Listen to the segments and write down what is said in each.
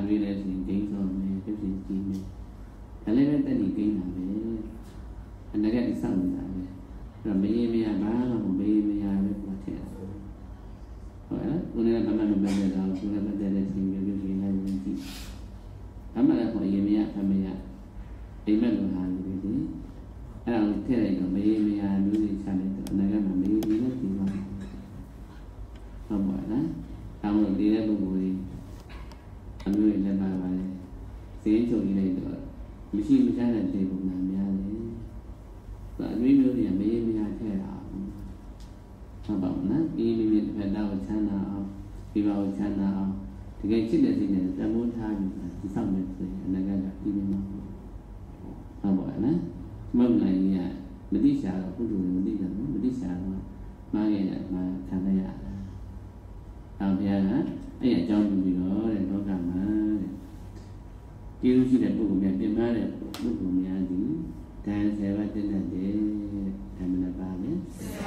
တွေလည်းဆိုရင်ဂိမ်းဆုံးမယ်ဖြစ်ဖြစ်ကြီးမယ်ဒါလည်းပဲတက်နေဂိမ်းတာပဲအနာဂတ်စောင့်နေတာပဲအဲ့တော့မရေမရဘာမှမရေမရပဲပြောထည့်တာဟုတ်လားကိုယ်လည်းဘာမှမပတ်သက်တော့ကိုယ်လည်းပတ်သက်တဲ့ချင်းမျိုးဖြစ်နေတယ်ကြည့်ဘာမှလည်းကိုယ်ရေမရဖမရအိမ်မက်လိုဟာလူတွေဒီအဲ့ဒါကိုထည့်လိုက်တော့မရေမရမျိုးတွေချလိုက်တော့အနာဂတ်မှာမရေမရနဲ့ဒီမှာဟုတ်ပါလားအောင်းလို့ဒီတဲ့ပုဂ္ဂိုလ်ကြီးအမျိုးတွေလည်းပါပါတယ်ဈေးချုပ်ကြီးလိုက်တော့မရှိမချမ်းတဲ့တေပုံနာများတယ်ဒါအမျိုးမျိုးတွေကမရေမရထည့်တာဟုတ်ပါဘူးနော်ဒီမိမိတစ်ဖက်သားကိုချမ်းသာအောင်ဒီဘကိုချမ်းသာအောင်တကယ်ချစ်တဲ့စိတ်နဲ့တမိုးထားပြီးဒီဆောင်နေဆိုရင်အနာဂတ်ကပြီးနေမှာဟုတ်ပါနော်မဟုတ်နိုင်ရင်မတိရှာတော့ဘုဒ္ဓလည်းမတိတယ်နော်မတိရှာတော့မားရဲ့မှာခံရရတာအောင်ဘုရားကအဲ့အကြောင်းပြုပြီးတော့တဲ့လောကမှာတဲ့ကျေးဇူးရှိတဲ့ပုဂ္ဂိုလ်များပြင်ပတဲ့ပုဂ္ဂိုလ်များဒီတန်ဆယ်ပါးတည်းတဲ့ဓမ္မနာပါလေ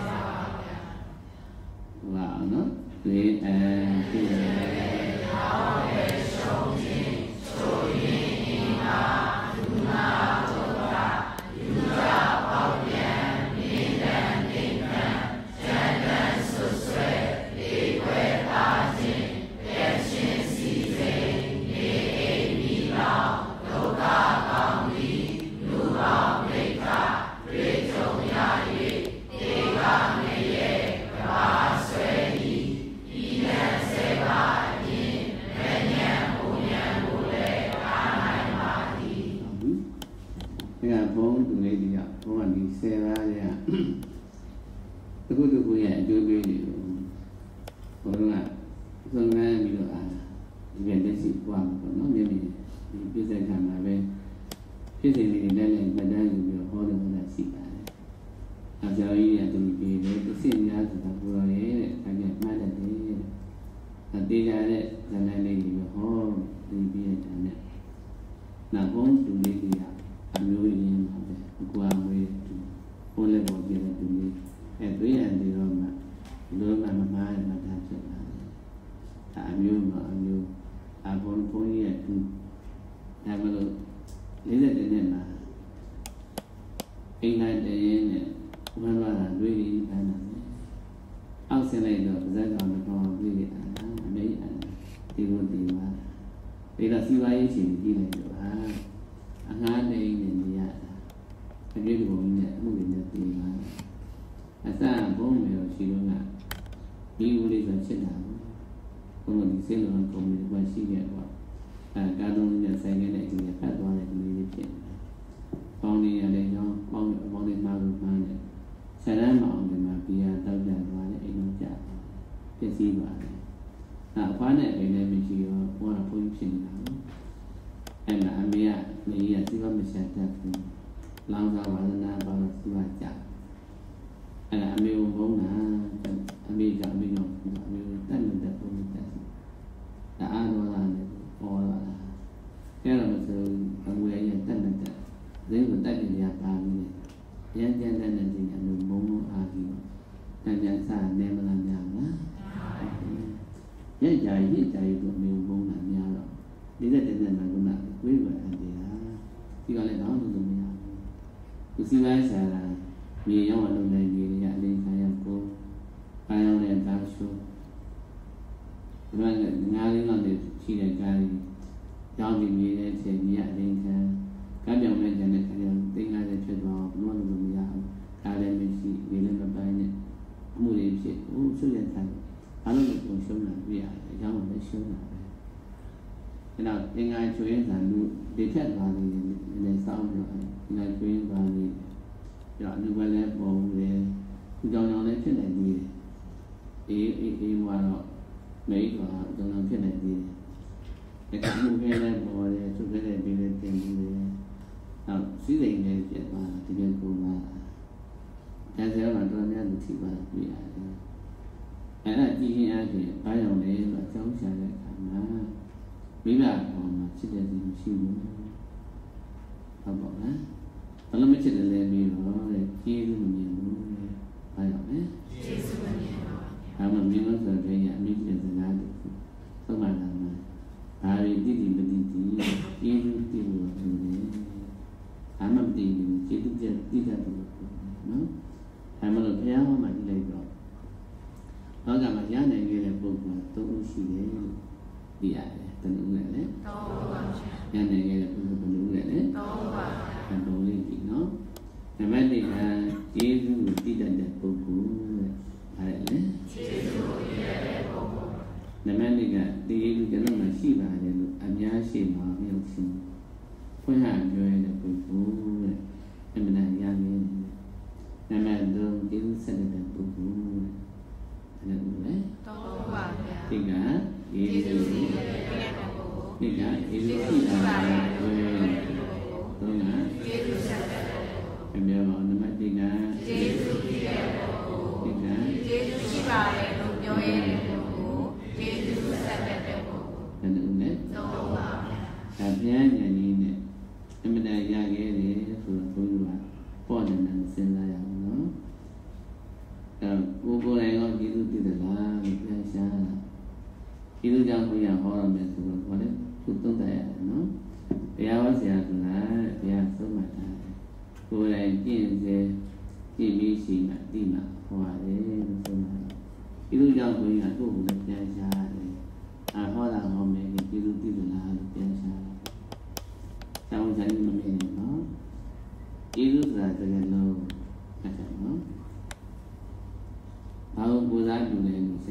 ဝါနော်ဒီဒီ gì mà đi thì yêu tiêu rồi đấy hãy mà đi chỉ tự nhiên đi ra được nó hãy mà được theo mà đi lấy rồi đó cả mà giá này nghe là buộc mà tôi suy nghĩ đi à tình ứng lại đấy giá này nghe là buộc tình ứng lại đấy thành đồ lên thì nó ngày mai thì là chỉ đi đến đẹp buộc của phải đấy ngày mai thì là đi cái nó mà xí vào thì anh nhá xí mà không xí phối hợp rồi là buộc của em mình đang giá nghe ngày mai đâu chỉ sẽ là đẹp buộc của anh đấy thì cả thì cả thì xí vào rồi tôi ngã em nhớ vào năm thì cả nhà đi nè em bên đây ra cái để phù hợp bỏ nên là sinh ra nó cô này nó chỉ tu từ là cái sao chỉ tu trong bây giờ họ làm việc rồi có đấy tu tôn tại nó bây giờ sẽ là bây giờ số mà cô này chỉ biết gì mà đi mà hòa đấy số mà chỉ tu trong bây giờ tu là cái sao họ là họ mình chỉ tu từ là cái sao trong gia đình mình nó chỉ là cái lâu cái nó bao cô giáo chủ này sao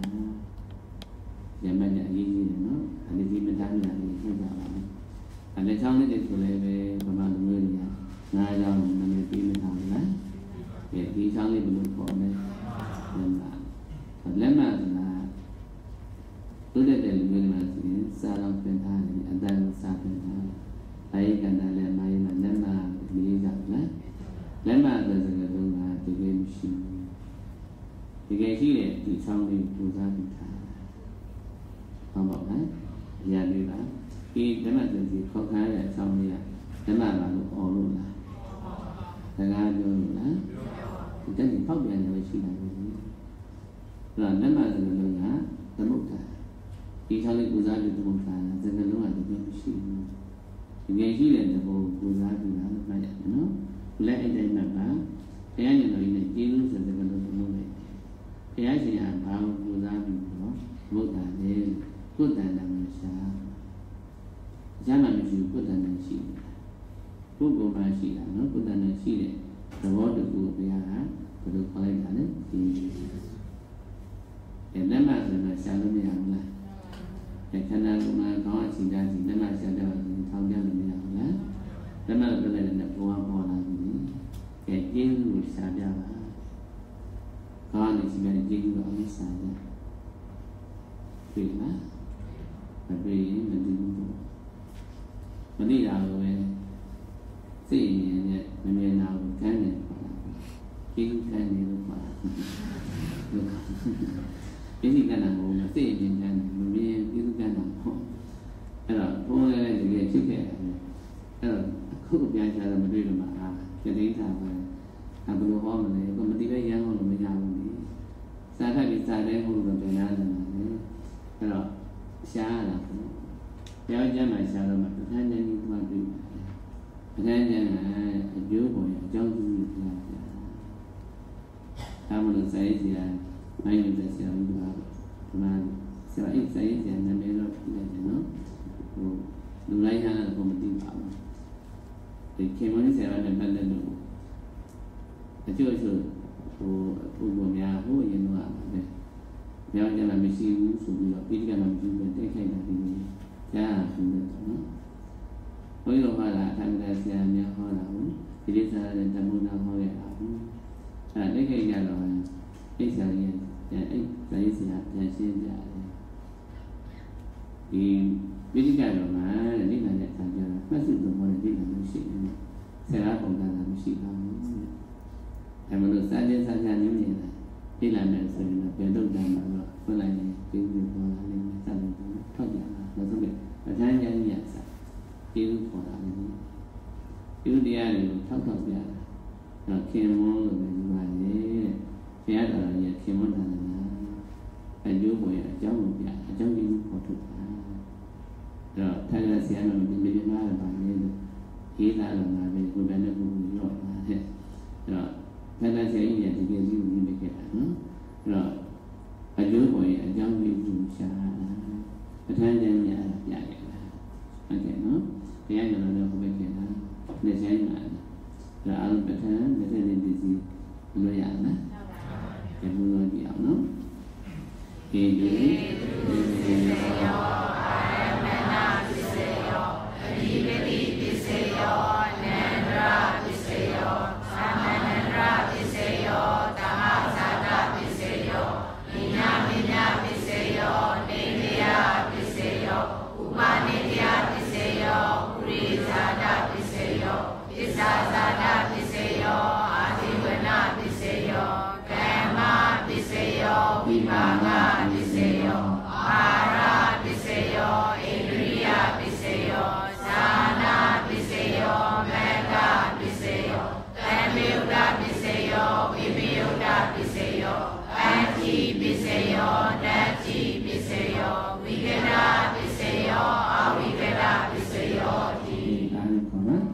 nhà mình nhận gì nó anh đi mình đang làm gì không sao anh ấy trong cái chủ này về còn bao nhiêu người ngay ra mình đi mình làm đấy để đi sang đi mình có này nên là lấy mà là tôi đây là người mà xa lòng bên thai anh đang xa bên thai thấy cái này là mai mà nếu mà đi gặp đấy nếu mà là cái đó là từ cái gì thì cái gì đấy thì xong thì cô giáo thì thả không bảo đấy nhà đi đó khi nếu mà thì khó khăn là xong thì nếu mà bạn cũng ổn luôn là ra luôn đó thì cái gì phát biểu là suy nghĩ rồi nếu mà là người ngã là một cả khi xong thì cô giáo thì một cả là dân cái lúc là được cái suy nghe gì là cô giáo thì nó phải nó lẽ đây mà bảo cái anh nói này chỉรู้สึกcái đó nó này cái anh thì bảo cô giáo thì nó một cả để cô ta làm sao giá mà mình cô ta làm gì cô mà gì là nó cô ta làm gì đấy rồi được cô bây giờ có được coi cả đấy thì nếu mà là sao nó mới làm là cho nên cũng có gì ra thì nếu mà sao đâu không cho mình làm đó nếu mà cái này là cô họ làm gì cái gì cũng sao đâu con thì chỉ là gì cũng không sao đâu vì đó bởi vì mình đi cũng mình đi đâu rồi thì mình nào cái này cái này nó cái gì cái nào mà thì mình cái cái nàoအဲ့တော့ဘုန်းလည်းတကယ်ဖြစ်ခဲ့တယ်အဲ့တော့အခုပြန်ချတာမတွေ့လို့မှာတတိထားပဲဘယ်လိုဟောမလဲကိုမတိပဲရမ်းလို့မရဘူးလေစာခတ်ပြီးစာတဲ့ဟုတ်လို့ပြန်ရတယ်မှာလေအဲ့တော့ရှားလာတယ်ပြောင်းကျမ်းမှာရှားတော့မှတစ်ခါတည်းမှတွေ့တယ်တစ်ခါတည်းအကျိုးပေါ်အကြောင်းပြုလို့ပြောတာဒါမှမဟုတ်ဆိုင်စီရာမိုင်းနေတဲ့ဆရာတို့ကဒီမှာဆရာအိတ်ဆိုင်စီရာနာမည်တော့ပြတယ်နော်လူလိုက်ရတာကိုမသိပါဘူးဒီခေမင်းဆရာနဲ့ပတ်သက်လို့အကျိုးဆိုပုဂ္ဂိုလ်များဟိုရင်တော့ပဲမြောက်ကျမ်းမရှိဘူးဆိုပြီးတော့ပိဋကမှာမရှိဘူးတိုက်ခိုက်တာဒီကြားဘူးနော်ဘုန်းကြီးတို့ဟောတာအထက်ကဆရာများဟောတာဟုတ်ဒီလိစာနဲ့တမုနာဟောရတာဟုတ်အဲ့တိုက်ခိုက်ကြတော့အိဆရာကြီးအဲ့ဇာတိဆရာပြန်ရှင်းကြတယ်ဒီပိဋကတော်မှာနိဗ္ဗာန်ရဲ့အကြောင်းကြားမှတ်စုတော်မှာနိဗ္ဗာန်မရှိဘူးဆရာပုံစံတာမရှိပါဘူးအဲ့မလို့စာချင်းစာချနည်းနည်းသိလာမယ်ဆိုရင်တော့ပြန်တော့ကြမှာတော့ဖွင့်လိုက်ရင်ကျေးဇူးပေါ်လာလိမ့်မယ်စတယ်ထောက်ကြတာလို့ဆိုပြီးအကျဉ်းချင်းရစာကျေးဇူးပေါ်လာလိမ့်မယ်ကျေးဇူးတရားတွေကိုထောက်ပြတာတော့ခင်မွန်းလို့ပဲဒီမှာလေဘုရားတော်ရဲ့ခင်မွန်းတာလားအကျိုးပေါ်ရဲ့အကြောင်းကိုပြအကြောင်းကျေးဇူးပေါ်ထုတ်တာထိုင်ရဆရာမဒီမြေမှာပါနေလို့ရေးလာတော့ငါပဲကိုယ်ပဲနဲ့ကိုယ်ရော့ပါတဲ့တော့ထိုင်ရဆရာကြီးကတကယ်ကြီးကိုမြင်ခဲ့တာနော်တော့အကျိုးပေါ်ရင်အကြောင်းပြုရှာတာပဋ္ဌာန်းကျမ်းများပြခဲ့တာဟုတ်ကဲ့နော်တရားကျွန်တော်တို့ဟောခဲ့တာလက်ဆိုင်မှာဒါအလုံးပဋ္ဌာန်းတစ်ထည့်နေပြီးလို့ရလားကျေဘုရားကြည့်အောင်နော်ကေတုသေယောအာရမဏပစ္စယောအဓိပတိပစ္စယောနန္ဒရာပစ္စယောသမဏန္ဒရာပစ္စယောဓမ္မဇာတပစ္စယောဉာဏ်ပညာပစ္စယောနေမြာပစ္စယောဥပနိယပစ္စယောပုရိဇာတပစ္စယောပစ္ဆာဇာတပစ္စယောအာဇိဝနပစ္စယောကမ္မပစ္စယောဝိပါကပစ္စယောအာရပစ္စယောဣန္ဒြိယပစ္စယောဇာနာပစ္စယောမေဃပစ္စယောသံဃုတပစ္စယောဝိပယုတပစ္စယောအတ္တိပစ္စယောနတ္တိပစ္စယောဝိကရပစ္စယောအဝိကရပစ္စယောတိဒါလည်းခေါ်နော်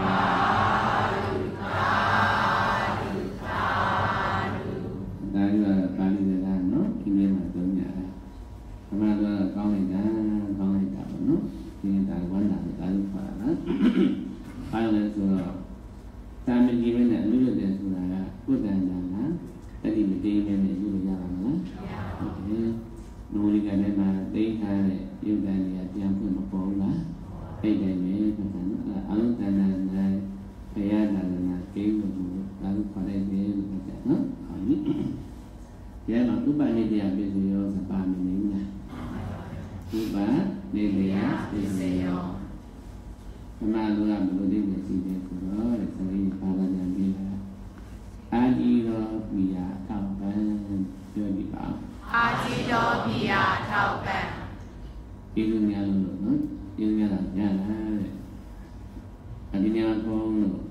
ကောင်းလိုက်တာပေါ့နော်ဒီကဝမ်းသာတာလို့ခေါ်တာနော်ဘာလို့လဲဆိုတော့တာမကြီးပဲနဲ့အလို့ရတယ်ဆိုတာကကုသန္တာလားတတိမတေးပဲနဲ့ယူလို့ရပါမလားဟုတ်ကဲ့နိုးလေးကလည်းမှတိတ်ထားတဲ့ယုတ်တန်တွေကပြန်ဖွင့်မပေါ်ဘူးလားအဲ့ဒါနဲ့ပတ်သက်နော်အလုံးတန်တန်နဲ့ဘုရားတာနာကိန်းလို့ဒါလို့ခေါ်လိုက်တယ်လို့ပြောတယ်နော်ဟုတ်ပြီဒီမှာဥပနိဒေယပြည့်စုံရောစပါမနေဘူးလားဥပနိဒေယပြည့်စုံရောအမှန်တော့ဘယ်လိုသိနေစီတယ်ဆိုတော့ဆိုရင်ပါဠိပြန်ပြီးလာအာဒီရောပိယထောက်ပံပြောပြပါအာဒီရောပိယထောက်ပံဒီလိုများလို့နော်ဒီလိုများလာကြလားတဲ့အဒီများကောင်းလို့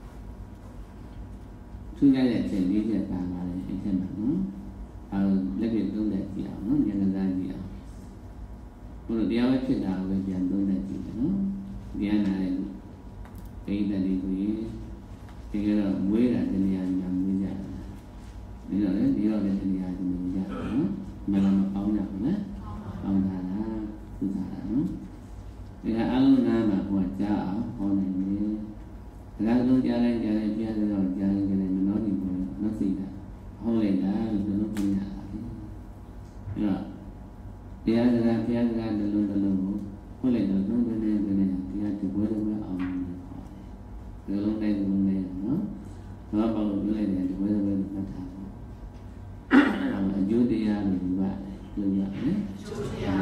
သူရရဲ့အချက်၄ချက်ပါပါတယ်အချက်မှာနော်အဲလက်ပြသုံးတဲ့ကြည့်အောင်နော်ဉာဏ်ကစားကြည့်အောင်ဘုရားတရားဝဲဖြစ်တာကိုပြန်သုံးတဲ့ကြည့်တယ်နော်ဉာဏ်နဲ့ဒိဋ္ဌိတွေကိုဒီကတော့မွေးတာတရားညာမွေးကြတာဒီတော့လေဒီတော့လည်းတရားညာမွေးကြတယ်နော်မလာမပေါင်းကြဘူးနော်ပေါင်းတာလားသူစားတာနော်ဒီကအလုံးနာမှာဟောကြားအောင်ဟောနိုင်တယ်ဒါကလုံးကြားလိုက်ကြားလိုက်ကြားတော့ကြားလိုက်ကြားလိုက်မနှောနေဘူးနော်စိတ်တာဟောလိုက်တာလို့ပြောလို့ပြရတာအဲ့တော့တရားစကားဘုရားစကားတစ်လုံးတစ်လုံးကိုဟောလိုက်တော့သုံးသွင်းနေတရားတပွဲတစ်ပွဲအောင်လို့ခေါ်တယ်ဒီလုံးတိုင်းနော်ဘာပေါ့လို့ပြောလိုက်တယ်တပွဲတစ်ပွဲမှတ်ထားပါအဲ့ဒါအကျိုးတရားလို့ပြောရတယ်ပြောရတယ်အကျိုးတရား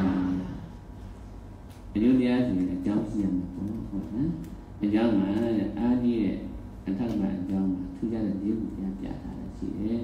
ဆိုရင်အကြောင်းရှိရမှာပေါ့ဟုတ်နော်အကြောင်းမှာအာကြီးရဲ့အထက်မှာအကြောင်းမှာထူးခြားတဲ့ဒီကိုပြပြထားတာရှိတယ်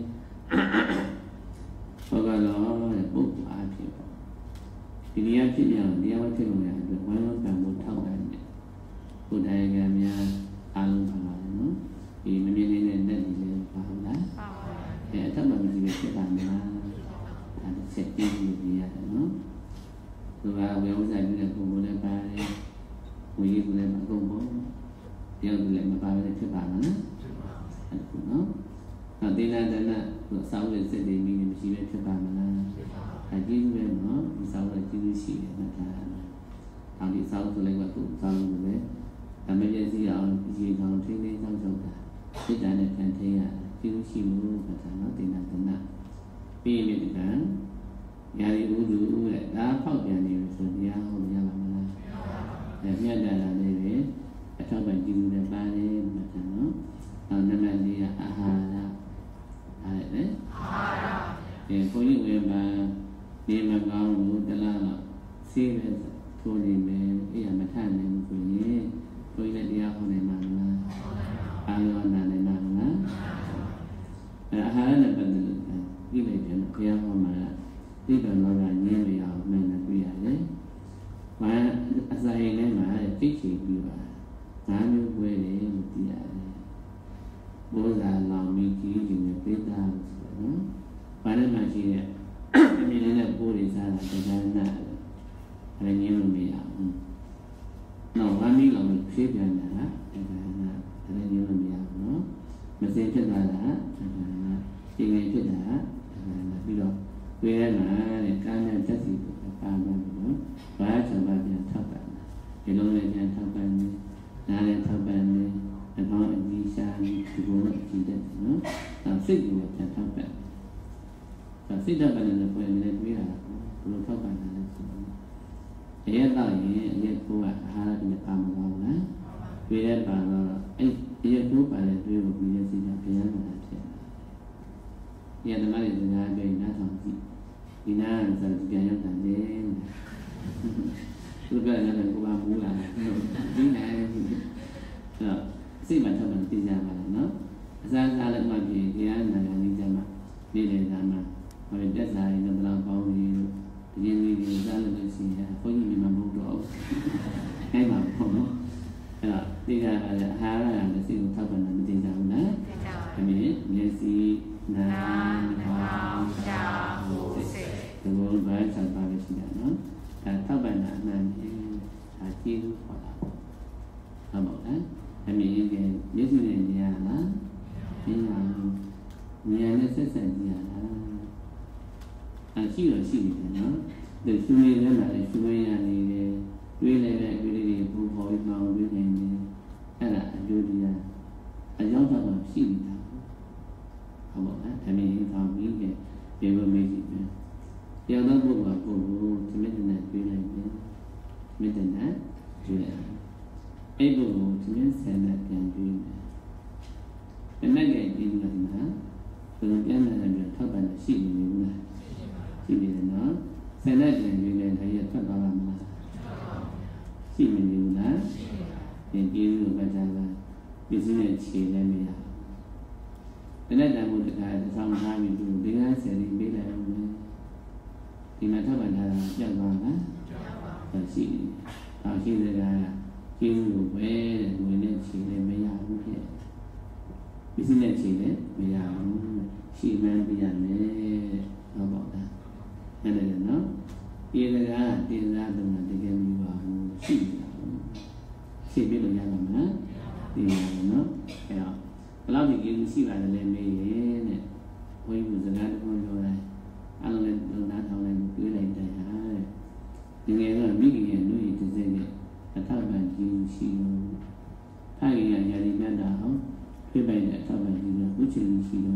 ဘောကတော့ပုဂ္ဂိုလ်အားဖြင့်ပေါ့ဒီနေရာဖြစ်ပြန်တရားဝဖြစ်လို့ရအတွက်ဝိုင်းဝန်းပံ့ပိုးထောက်ပံ့တယ်ကိုယ်တိုင်ကများအားလုံးပါပါနော်ဒီမမြင်နေတဲ့လက်တွေလည်းပါဟုတ်လားပါပါအထက်မှာမရှိပဲဖြစ်ပါမလားဒါဆက်ပြီးပြရတယ်နော်သူကဝေဥစ္စာပြုတဲ့ပုံပေါ်လည်းပါတယ်ဝိရိယကလည်းမကုန်ဘူးတရားကလည်းမပါဘဲဖြစ်ပါမလားဖြစ်ပါဘူးနော်နောက်သီလဒါနကိုအစာဝတ်စိတ်တွေမိနေမရှိပဲဖြစ်ပါမလားဖြစ်ပါဘူးအကျဉ်းပဲနော်ဒီစာဝတ်ကျဉ်းရှိတယ်မှတ်ထားရမယ်နောက်ဒီစာဝတ်ဆိုလည်းကသူ့စာဝတ်ကိုပဲဓမ္မပြည့်စည်အောင်ဒီကောင်ထိန်းသိမ်းဆောင်ဆောင်တာစိတ်ဓာတ်နဲ့ပြန်ထိန်းရကျဉ်းရှိလို့မှတ်ထားနော်သီလဒါနပြီးရင်ဒီကံညာရီဥဒုတဲ့ဒါဖောက်ပြန်နေလို့ဆိုတရားဟောရပါမလားမြတ်တာလည်းပဲအထောက်ပံ့ကြည့်လို့ပါတယ်မှတ်ထားနော်နောက်နံပါတ်၄ကအာဟာရအဲ့ဒါအာဟာရဒီဘုန်းကြီးဝင်ပါနေမကောင်းလို့တလားတော့ဆေးပဲထိုးနေမယ်အဲ့ရမထနိုင်ဘူးဆိုရင်ဘုန်းကြီးလည်းတရားဟောနိုင်မှာမလားအာရောနာနိုင်မှာမလားအာဟာရနဲ့ပတ်သက်လို့ဒီလိုပြန်တရားဟောမှာဒီကံတော့ငြင်းမရအောင်မှန်တယ်ပြရတယ်။ဘာအစာရင်ထဲမှာသိချင်ပြီးပါငါးမျိုးပွဲတယ်လို့ပြရတယ်။ဘုရားလောင်မီကြီးကြီးနဲ့ပိဿာလို့ဆိုတော့နော်။ဘာနဲ့မှရှိတဲ့အမြင်နဲ့ပိုးတွေစားတာတရားနာအဲ့ငြင်းလို့မရဘူး။ဖြစ်ပြန်တာဒါကလည်းညလို့မရဘူးနော်မစင်ဖြစ်သွားတာဒီငယ်ဖြစ်တာပြီးတော့ဝေးရမှာတဲ့ကာနဲ့တက်စီကိုပါမှာနော်ဘာချောပါပြန်ထောက်ပံ့ဒီလိုလည်းပြန်ထောက်ပံ့နေနားလည်းထောက်ပံ့နေအကောင်းအကြီးရှားဒီလိုလည်းကြည့်တယ်နော်စိတ်ကိုပြန်ထောက်ပံ့စိတ်ထောက်ပံ့တဲ့ပုံနဲ့တွေ့ရတာဘယ်လိုထောက်ပံ့တာလဲဆိုတော့အရက်တော့ရင်အရက်ကိုအာဟာရတွေပါမှာပါလားတွေ့ရပါတော့အဲ့အရက်ကိုပါလေတွေ့ဖို့ပြီးရစီတာပြန်ရမှာဖြစ်တယ်ဒီကတည်းကစကားပြောရင်နားထောင်ကြည့်ဒီနားဆိုပြန်ရောက်တယ်သူကလည်းကိုပါမူးလာဒီနားစိတ်မှထောက်ပံ့သိကြပါလားနော်အစားစားလည်းမှပြင်တရားနာရနေကြမှာနေလေသာမှာဟိုတက်စားရင်တော့ဘယ်လောက်ပေါင်းနေလို့ဒီရင်လေးတွေစားလို့ရှိရင်ဘုန်းကြီးမြင်မှာမဟုတ်တော့အဲ့မှာပေါ့နော်အဲ့တော့သိကြပါလေအာဟာရကလည်းစိတ်ကိုထောက်ပံ့တာမသိကြဘူးနော်သိကြပါဘူးမျက်စိနားခေါင်းရှားကိုယ်စိတ်ဒီလိုပဲဆက်ပါလို့ရှိတာနော်အဲထောက်ပံ့တာအမှန်ကြီးဒါကျေးဇူးခေါ်တာပေါ့ဟုတ်ပါလားအမြင်ရင်မျက်စိနဲ့မြင်ရလားမြင်ရဘူးဉာဏ်နဲ့ဆက်ဆက်ကြည့်ရလားရှိတော့ရှိနေတယ်နော်ဒီရှင်လေးထဲမှာလည်းရှင်ရနေတယ်တွေးလည်းတဲ့တွေးလေးတွေပူပေါ်ပြီးမှောင်ပြီးနေတယ်အဲ့ဒါအကျိုးတရားအကြောင်းတော့ရှိနေတာဟုတ်ပါလားအမြင်ရင်ကောင်းပြီးကြပြေဖို့မေးကြည့်မယ်တရားတော်ဘုရားကိုသမင်းနဲ့တွေးလိုက်တယ်မေတ္တာနဲ့တွေးလိုက်အဲ့ဘုကိုသမင်းဆန်နဲ့ပြန်တွေးမယ်တနက်ကပြီးလိုက်မှာဘယ်လိုပြန်လာတယ်ထောက်ပံ့ရှိနေဘူးလားရှိနေတယ်နော်ဆန်နဲ့ပြန်တွေးလိုက်တယ်ထွက်သွားပါမလားရှိနေဘူးလားပြန်ပြေးလို့ပဲတာလားပြည့်စုံတဲ့ခြေလည်းမရတနက်တန်ဖို့တခါဆောင်းထားပြီးသူဒီကဆယ်ပြီးပေးလိုက်အောင်ဒီမှာထောက်ပံ့ထားတာကြောက်သွားလားကြောက်ပါဘူးရှိတယ်ရှိတဲ့ကကျေးဇူးကိုပဲတဲ့ဝင်တဲ့ခြေလည်းမရဘူးဖြစ်ပြည့်စုံတဲ့ခြေလည်းမရဘူးရှိမှန်းပြရမယ်ဟုတ်ပါလားအဲ့ဒါနော်ဒီကတင်စားတော့တကယ်မပါဘူးရှိနေတာရှိပြလို့ရမှာမလားဒီနော်အဲ့တော့ဘယ်လောက်ဒီကျေးဇူးရှိပါတယ်လဲမေးရဲ့တဲ့ဘုန်းကြီးကစကားတစ်ခုပြောတယ်အလုံးလည်းလုံသားထောင်းလည်းတွေးလိုက်တယ်ဟာတဲ့ဒီငယ်တော့မိခင်ရဲ့နှုတ်ရည်တစ်စက်နဲ့အထောက်ပံ့ကျေးဇူးရှိလို့ဖိုင်ရရာဒီမြတ်တာအောင်ပြပိုင်တဲ့အထောက်ပံ့ကျေးဇူးကိုချင်ရှိလို့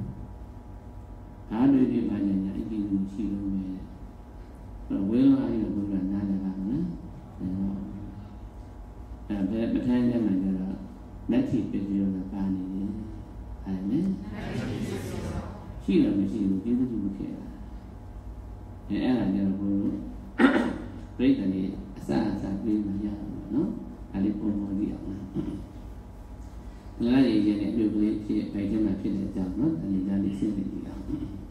အားတွေဒီပါညာအကျေးဇူးရှိလို့ပဲဝေလာရဘုရားနားလည်းပါနော်ဘယ်ပဋ္ဌာန်းကျမ်းမှာကျတော့လက်ထိပြည့်စုံတာပါနေတယ်အဲ့နဲ့ရှိတယ်မရှိဘူးကျေးဇူးမခဲ့တာအဲ့ဒါကျတော့ဘုရားပြိတ္တနေအစပြေးမှရအောင်နော်အဲ့ဒီပုံပေါ်ကြည့်အောင်ငါရေးခြင်းနဲ့အပြုတ်ကလေးဖြစ်ဗိုက်ထဲမှာဖြစ်တဲ့အကြောင်းနော်အဲ့ဒီဒါလေးရှင်းနေကြည့်အောင်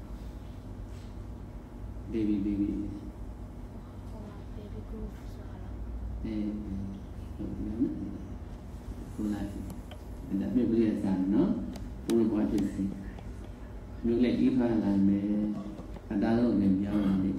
ဘေဘီဂရူးဟုတ်နော်ဟုတ်လားဒါပြည့်ပြည့်စမ်းနော်ဘုရားဘာဖြစ်စီမြို့လက်ကြီးဖားလာမယ်အတားလုံးနဲ့ပြောင်းလာတယ်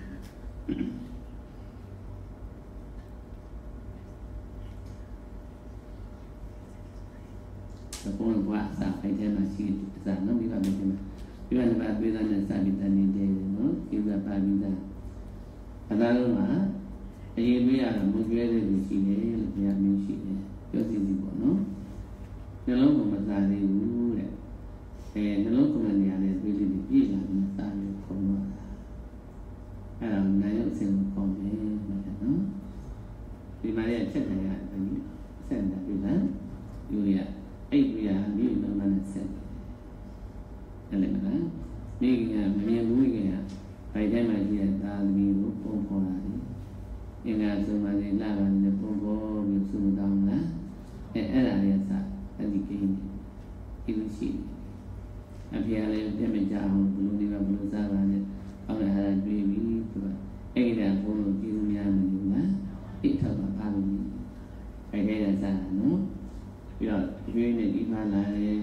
ဘုရားဘာသာဖိုက်တယ်မှာရှိအစားနော်မိဘမိတယ်မှာပြရနေပါပြေးတဲ့နဲ့စာပြီးတနေတယ်နော်ဒီကပါပြီးသားအတားလုံးမှာအရင်တွေ့ရတော့မကြွဲတဲ့လူရှိတယ်လို့ဘုရားမျိုးရှိတယ်ပြောစီစီပေါ့နော်နှလုံးကမစားသေးဘူးတဲ့နှလုံးကမနေရတဲ့တွေးလေးတွေပြည့်လာပြီးစားပြီးခုံသွားတာအဲ့ဒါနိုင်ရုပ်စင်ကိုပေါင်းတယ်နော်ဒီမှာလည်းချက်တယ်ရတယ်ဆက်နေတာပြီလားယူရအဲ့ဒီကမြို့လုံးနဲ့ဆက်တယ်လည်းမလားမိခင်ကမမြင်ဘူးခင်ကဗိုက်ထဲမှာရှိတဲ့သာသမီကိုပုံဖော်လာတယ်အင်္ဂါဆုံးပါလေလာပါနဲ့ပုံဖော်ပြီးစုတောင်းလားအဲ့ဒါလေးစအဲ့ဒီကိန်းဒီလိုရှိအဖေကလည်းပြတ်မကြအောင်ဘလို့နေပါဘလို့စားပါနဲ့အောက်လည်းဟာတွေးပြီးသူကအဲ့ဒါဘုံလို့ကျေးဇူးများနေဘူးလားအိတ်ထောက်ပါပါလို့အဲ့ဒါလည်းစားတာနော်ပြီးတော့ရွေးနေဒီမှလာတယ်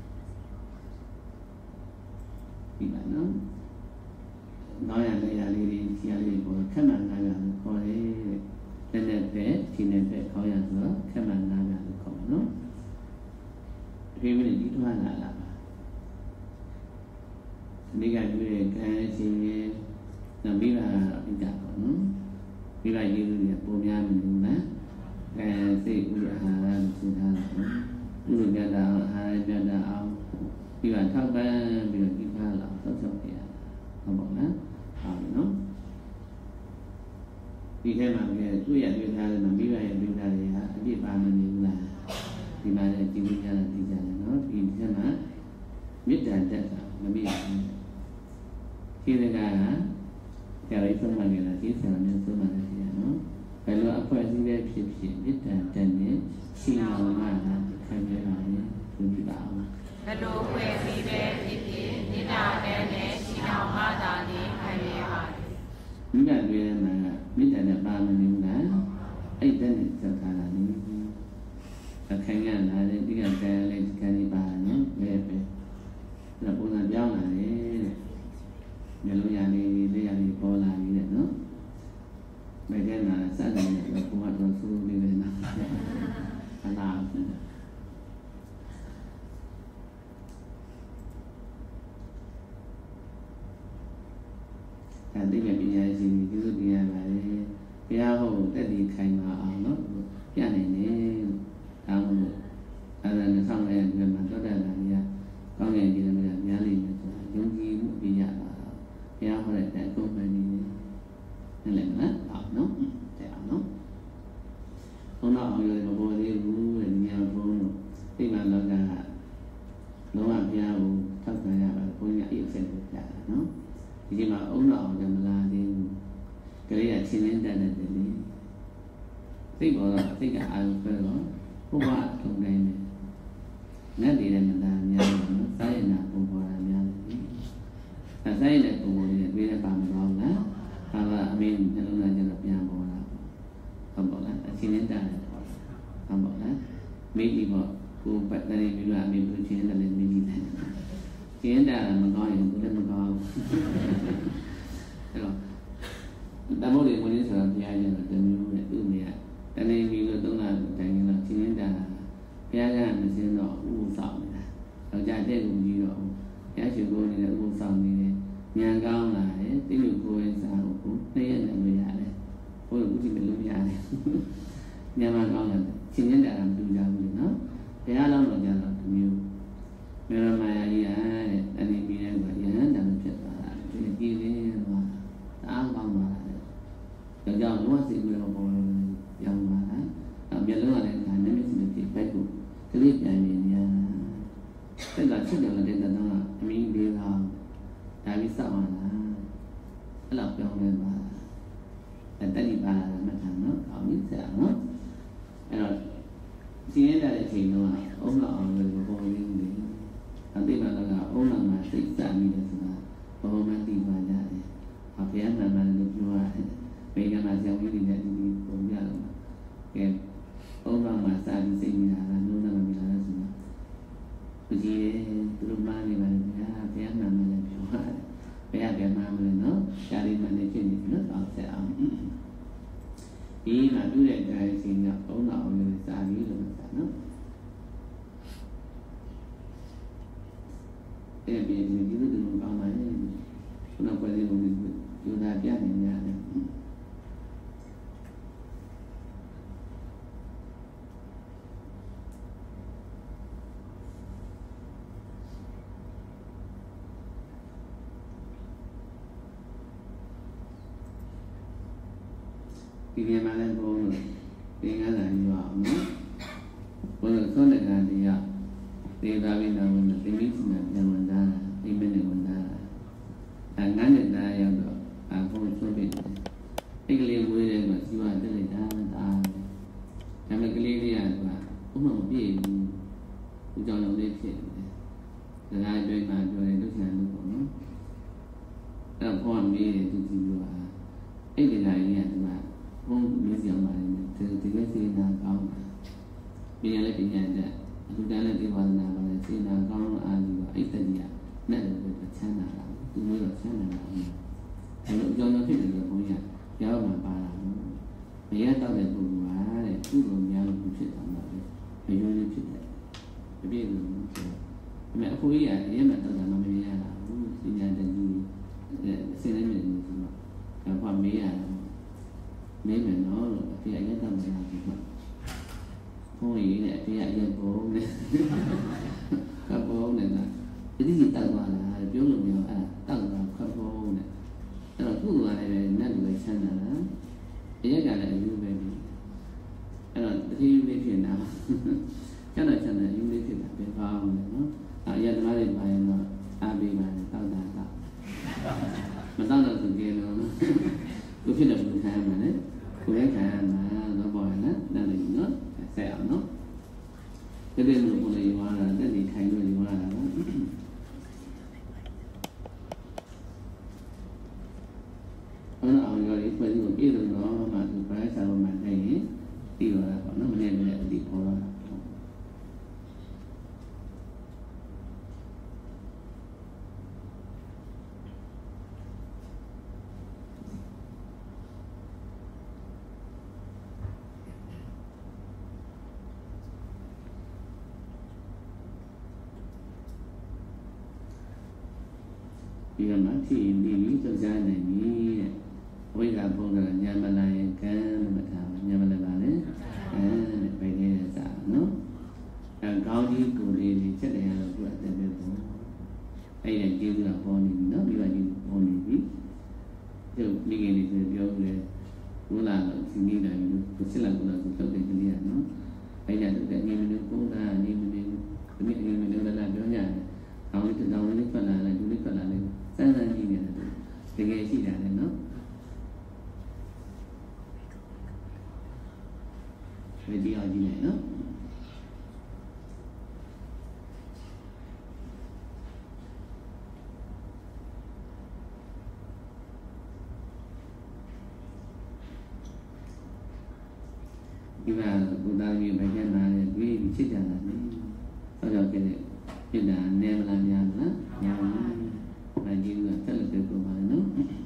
ဒီမှာနော်နောက်ရလေရလေးတွေကြီးရလေးကိုခက်မှန်လာတာခေါ်တယ်တဲ့လက်နဲ့ပဲခြေနဲ့ပဲခေါင်းရဆိုတော့ခက်မှန်နားပြလို့ခေါ်မှာနော်ဒီမိနစ်ကြီးထွားလာပါဒီကတွေ့တဲ့ကံရှင်ရဲ့နောက်မိဘအပိကပေါ့နော်မိဘရေးလို့ရပုံများမလို့လားကံစိတ်ဥရဟာရသင်ထားတာနော်ဥရပြတာအာရပြတာအောင်မိဘထောက်ပံ့ပြီးတော့ဒီပါလာဆောက်ရှောက်ပြရဟုတ်ပါလားဟုတ်နော်ဒီထဲမှာလည်းတွေ့ရတွေ့ထားတယ်မိဘရဲ့တွေ့ထားတယ်ဟာအပြစ်ပါမနေဘူးလားဒီမှာလည်းကြည့်လို့ရတာသိကြတယ်နော်ဒီထဲမှာမေတ္တာတက်တာမမေ့ဘူးဒီကဆရာလေးဆုံးမနေတာဒီဆရာမျိုးဆုံးမနေတယ်နော်ဘယ်လိုအဖွဲ့အစည်းပဲဖြစ်ဖြစ်မေတ္တာတက်နေရှိအောင်မှာခံရတာလေသူကြည့်ပါဦးဘယ်လိုဖွဲ့စည်းပဲဖြစ်ဖြစ်မေတ္တာတက်နေရှိအောင်မှာသာလေခံရပါတယ်မိဘတွေမှာမေတ္တာနဲ့ပါမနေဘူးလားအဲ့တဲ့နဲ့သက်သာတာလေခံရလာတဲ့ဒီကတည်းကလေးခံနေပါနော်ဘယ်ပဲအဲ့ပုံစံပြောင်းလာတယ်တဲ့မျိုးလုံးရလေးလေးရလေးပေါ်လာပြီတဲ့နော်ဘယ်ကဲမှာစတယ်လို့ဘုရားတော်ဆိုနေတယ်နော်အလားအဲ့ဒီကပညာရှင်ကြီးသူတို့တရားပါလေဘုရားဟောတက်တည်ခိုင်ပါအောင်နော်ပြနေနေဒါမှမဟုတ်အဲ့ဒါနဲ့ဆောင်ရတဲ့မှာတော့တက်လာကြီးကောင်းကင်ကြီးလည်းများလိမ့်မယ်ဆိုတာယုံကြည်မှုအပြည့်ရပါဘုရားဟောတဲ့အကုန်မှန်နေတယ်လည်းမလားဟုတ်နော်တဲ့အောင်နော်ဘုန်းတော်အောင်ရမပေါ်သေးဘူးတဲ့ညာဘုန်းတို့သိမှလောကလုံးဝဘုရားကိုထောက်ခံရပါဘုန်းကြီးအဲ့အဆက်ကိုပြတာနော်ဒီမှာအုံတော်အောင်လည်းမလာသေးဘူးကလေးကချင်းလင်းတတ်တယ်လေသိပေါ်တော့သိကအာရုံပဲတော့ဘုရားထုံနေတယ်ငတ်တယ်မလားများတယ်နော်စာရနာပုံပေါ်တာများတယ်အဲစာရတဲ့ပုံပေါ်လေးတွေးရပါမလို့လားဟာကအမင်းနှလုံးသားကျတော့ပြန်ပေါ်လာဟုတ်ပါလားအချင်းလင်းတတ်တယ်ဟုတ်ပါလားမိကြီးပေါ့ကိုယ်ပတ်တယ်ပြီးတော့အမင်းတို့ချင်းတယ်လည်းမိကြီးတယ်ကျင်းတာမကောင်းရင်ဘယ်လည်းမကောင်းဘူးအဲ့တော့တမို့လေဝင်ဆိုတာဘုရားရဲ့တမျိုးနဲ့သူ့နေရတနေပြီးလို့သုံးတာတိုင်းတော့ကျင်းတာဘုရားကမစင်းတော့ဥဆောင်နေတာတော့ကြာတဲ့ကူကြီးတော့ဘုရားရှိခိုးနေတဲ့ဥဆောင်နေတယ်ဉာဏ်ကောင်းလာတယ်တိကျကိုယ်ဝင်စားဖို့နှစ်ရက်နဲ့မရတယ်ဘုရားဥတည်လည်းလို့ရတယ်ဉာဏ်မှကောင်းလာတယ်ကျင်းတာမတူကြဘူးနော်ဘုရားလုံးတော့ကြတော့တမျိုးမေရမယာကြီးတဲ့အနေပြီးတဲ့ကရဟန်းတန်ဖြစ်သွားတာဒီကြည်လေးတော့အားကောင်းသွားတယ်ဒါကြောင့်လောကစိတ်ကိုပေါ်ရောင်းသွားတာမျက်လုံးကလည်းဒါနဲ့မျက်စိနဲ့ဘက်ကိုကလေးပြန်နေရတက်ကချစ်တယ်တဲ့တန်းကအမင်းလေးကဒါပြီးစောက်လာအဲ့လောက်ပြောင်းလဲသွားတက်တိပါလာမှတ်ထားနော်အောင်ပြီဆရာနော်အဲ့တော့စီးရတဲ့အချိန်တော့အုံးလောက်အောင်လို့ပေါ်ရင်းနေအတိမတော်ကအုံးလောက်မှာစိတ်စမိတယ်ဆိုတာဘောမတိပါကြတယ်။အဖေကမှန်မှန်လို့ပြောရတယ်။ဘေးကမှဆောင်းရည်နေတဲ့ဒီပုံပြတော့ကဲအုံးလောက်မှာစာပြီးစိတ်မိတာလားနိုးနာမမိလားဆိုတာသူကြီးသူတို့မှနေပါလေဗျာ။ဘေးကမှန်မှန်လည်းပြောရတယ်။ဘေးကမှန်မှန်လည်းနော်ရှားလေးမှန်နေဖြစ်နေလို့တော့ဆက်အောင်။ဒီမှာတွေ့တဲ့တိုင်းစီကအုံးလောက်အောင်လို့စာပြီးလို့ဆိုတာနော်။အဲ့ဒီဒီလိုဒီလိုကောင်းပါလေခုနကပြောတဲ့လိုယူနာပြနေရတယ်ဒီနေရာမှာလည်းဘုန်းတော်သင်္ကန်းစာယူအောင်နော်ဘုန်းတော်သွန်တဲ့ကတရားဒေသာဝိနာဝန်တိမိစီနာပြန်ဝင်တာအိမနဲ့ဝင်တာငန်းနဲ့ရောက်တော့ဘုန်းသွန်ပြီးအိကလေးဝေးတယ်ကစီဝါတက်လိုက်တာဒါပေမဲ့ကလေးလေးကဥမမပြည့်ဘူးဦးကြောင်လုံးလေးဖြစ်နေတယ်ဒါကတွေ့မှပြောတယ်လို့ဆန်လို့ပေါ့နော်အဲ့တော့ဘုန်းကမေးတယ်သူကြည့်လို့အဲ့ဒီလာရင်ကဒီမှာဘုန်းမေးကြပါလိမ့်မယ်ဒီလိုစေနာကောင်းပညာလည်းပညာတဲ့သူတန်းလည်းဒီဝါဒနာပါလေစေနာကောင်းအားကြီးတော့အဲ့တည်းကနဲ့လည်းချမ်းသာတာသူမျိုးတော့ချမ်းသာတာအဲ့လိုအကြောင်းကြောင့်ဖြစ်တယ်လို့ဘုန်းကြီးကပြောမှပါတာမရတော့တဲ့ကိုကြီးရတယ်မှတော့မမေးရတာဘူးစဉ္ညာတကြီးစနေနေလို့ဆိုတော့ဘာမေးရတာမေးမယ်နော်လို့အဖေအရင်ကမရဘူးပေါ့ဘုန်းကြီးနဲ့အဖေအရင်ဘုန်းနဲ့ကဘုန်းနဲ့လားဒီကြီးတောက်သွားတာပြောလို့မျိုးအဲ့တောက်တာခဘုန်းနဲ့အဲ့တော့ကုသိုလ်ကလည်းနတ်လူပဲချမ်းသာတာအရက်ကလည်းအယူပဲအဲ့တော့တတိယလေးဖြစ်နေတာကျန်တဲ့ယူလေးဖြစ်တာပဲကောင်းတယ်နော်အရသမားတွေပါရင်တော့အားပေးပါနဲ့တောက်တာတောက်မတောက်တော့သူကြည့်လို့နော်သူဖြစ်တယ်ဘယ်ခံရမလဲကိုယ်ခံရမှာတော့ပေါ်ရနော်နားလည်နော်ဆက်အောင်နော်ဒီလိုမျိုးကိုလည်းရွာတာတက်နေထိုင်လို့ရွာတာနော်အဲ့တော့အောင်ရောဒီဖွဲ့ကိုပြည့်စုံတော့မှသူပရိုက်စာပေါ်မှာနေရင်ပြီးတော့တာပေါ့နော်မနေ့ကလည်းအတိပေါ်လာဒီကမှာဖြစ်ရင်ဒီလိုကြောက်ကြနိုင်ပြီတဲ့ဝိကဘုံကညာမလာရင်ကံမထားညာမလာပါနဲ့တဲ့ပဲနေတဲ့စာနော်ကောင်းကြီးကိုလေးတွေချက်တယ်ရတော့သူ့အတက်ပဲပေါ့အဲ့ဒီကျေးဇူးကပေါ်နေပြီနော်ဒီကကြီးပေါ်နေပြီကျုပ်မိခင်လေးဆိုပြောတယ်ဘုလားတော့ဒီနေ့တိုင်းလို့ကိုစစ်လာကိုလာဆိုတော့တဲ့ကလေးကနော်အဲ့ဒါတော့နေမလို့ပုံသားနေမလို့ဒီနေ့နေမလို့လာပြောရတယ်ကောင်းကြီးတောင်းလေးပတ်လာတယ်ဒီလေးပတ်လာတယ်စမ်းစမ်းကြည့်နေတယ်တကယ်ရှိတာလေနော်ဒီတရားကြည့်နေနော်ဒီမှာဘုရားကြီးဘယ်ကျမ်းလာလဲတွေ့ပြီးချစ်ကြတာလေဆောက်ကြောက်တဲ့ပြည်တာနေမလားများလားများပါဘူးအဲဒီကတက်လက်ပြောပါနော်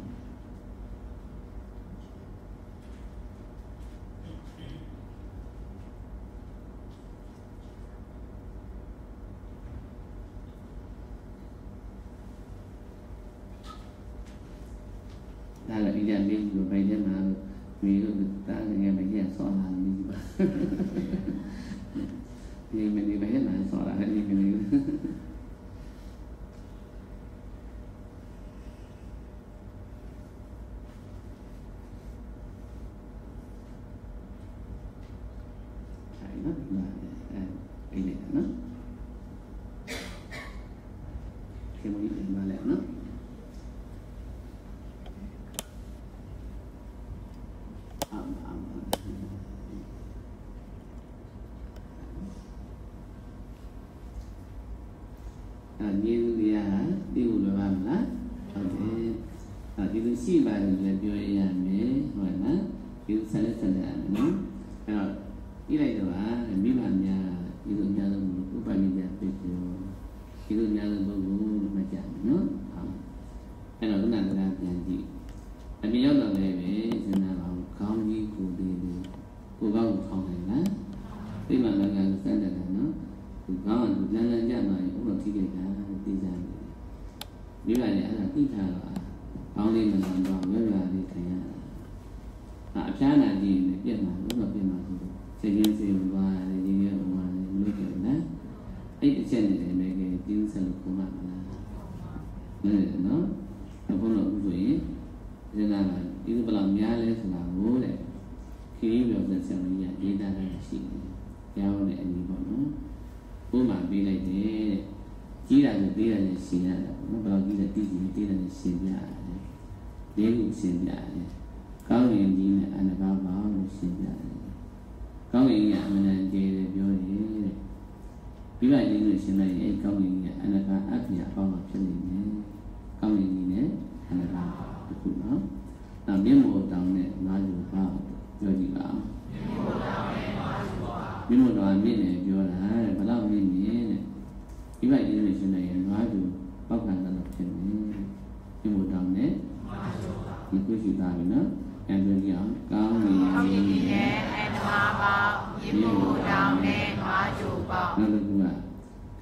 ဒါလည်းအရင်လေးကိုပဲကျမ်းလာပြီးတော့တာငယ်မကြီးဆောင်းလာနေပါဒီမင်းဒီပဲနာဆောင်းလာနေနေနေအဲ့နော်အဲ့ဒီနော်ဒီမင်းဒီမှာလည်းနော်ကျေးဇူးတရားဒီလိုလိုပါမလားဟုတ်တယ်ဒီလိုရှိပါလို့လည်းပြောရမယ်ဟုတ်လားဒီလိုဆက်လက်ရမယ်နော်အဲ့တော့ဒီလိုက်တော့မိမများဒီလိုများလို့ဥပနိယပြေပြောဒီလိုများလို့ပုဂ္ဂိုလ်မကြဘူးနော်ဟုတ်အဲ့တော့ခုနကပြန်ကြည့်အမြင်ရောက်တော့လည်းပဲစဉ်းစားပါဦးခေါင်းကြီးကိုယ်လေးကိုကောင်းကိုခေါင်းနိုင်လားဒီမှာလည်းစမ်းတယ်နော်ဒီကောင်းကလန်းလန်းကြတော့ဥပ္ပတိကေတာသိကြတယ်မိဘလည်းအဲ့ဒါသိထားတော့ကောင်းလေးမလို့တော့ရွရွလေးခံရတာအဖျားနာကြည့်ရင်ပြက်မှာလို့တော့ပြက်မှာဆိုတော့စိတ်ရင်းစိတ်ဝါတယ်ဒီရဲ့ဥမာလေးမလို့ကြတယ်နော်အဲ့ဒီအချက်နဲ့လည်းပဲဒီဥစ္စာကိုခုမှမလားနော်အခုတော့ဥဆိုရင်ဒီနာမှာဒီဘလောက်များလဲဆိုတာကိုတဲ့ခရီးပြောတဲ့ဆံမကြီးကဒေတာလည်းရှိတယ်ကြောင်းနဲ့အညီပေါ့နော်ဥမာပေးလိုက်တယ်ကြီးတာကိုပေးတယ်ရှင်းရတာပေါ့နော်ဘယ်လောက်ကြီးလဲတည်ကြည့်ပေးတယ်ရှင်းပြရတယ်လေးခုရှင်းပြရတယ်ကောင်းရင်ကြီးနဲ့အနဘာပါလို့ရှင်းပြရတယ်ကောင်းရင်ကအမှန်တန်ကြည်တယ်ပြောတယ်တဲ့ပြီးလိုက်ရင်လို့ရှင်းလိုက်ရင်ကောင်းရင်ကအနဘာအပြည့်အပေါင်းမှာဖြစ်နေတယ်ကောင်းရင်ကြီးနဲ့အနဘာတစ်ခုနော်နောက်မျက်မှောက်တောင်းနဲ့ငါးယူပါပြောကြည့်ပါမျက်မှောက်တောင်းနဲ့ငါးယူပါမျက်မှောက်တောင်းမြင့်တယ်ပြောတာတဲ့ဘယ်လောက်မြင့်နေတဲ့ဒီဘက်ကြီးလို့ရှင်းလိုက်ရင်ငါးယူပောက်ကန်တော့ဖြစ်နေမျက်မှောက်တောင်းနဲ့ငါးယူပါဒီကုရှိသားပြီနော်ပြန်ပြောကြည့်အောင်ကောင်းနေပြီနဲ့အနမပါမျက်မှောက်တောင်းနဲ့ငါးယူပါနောက်တစ်ခုက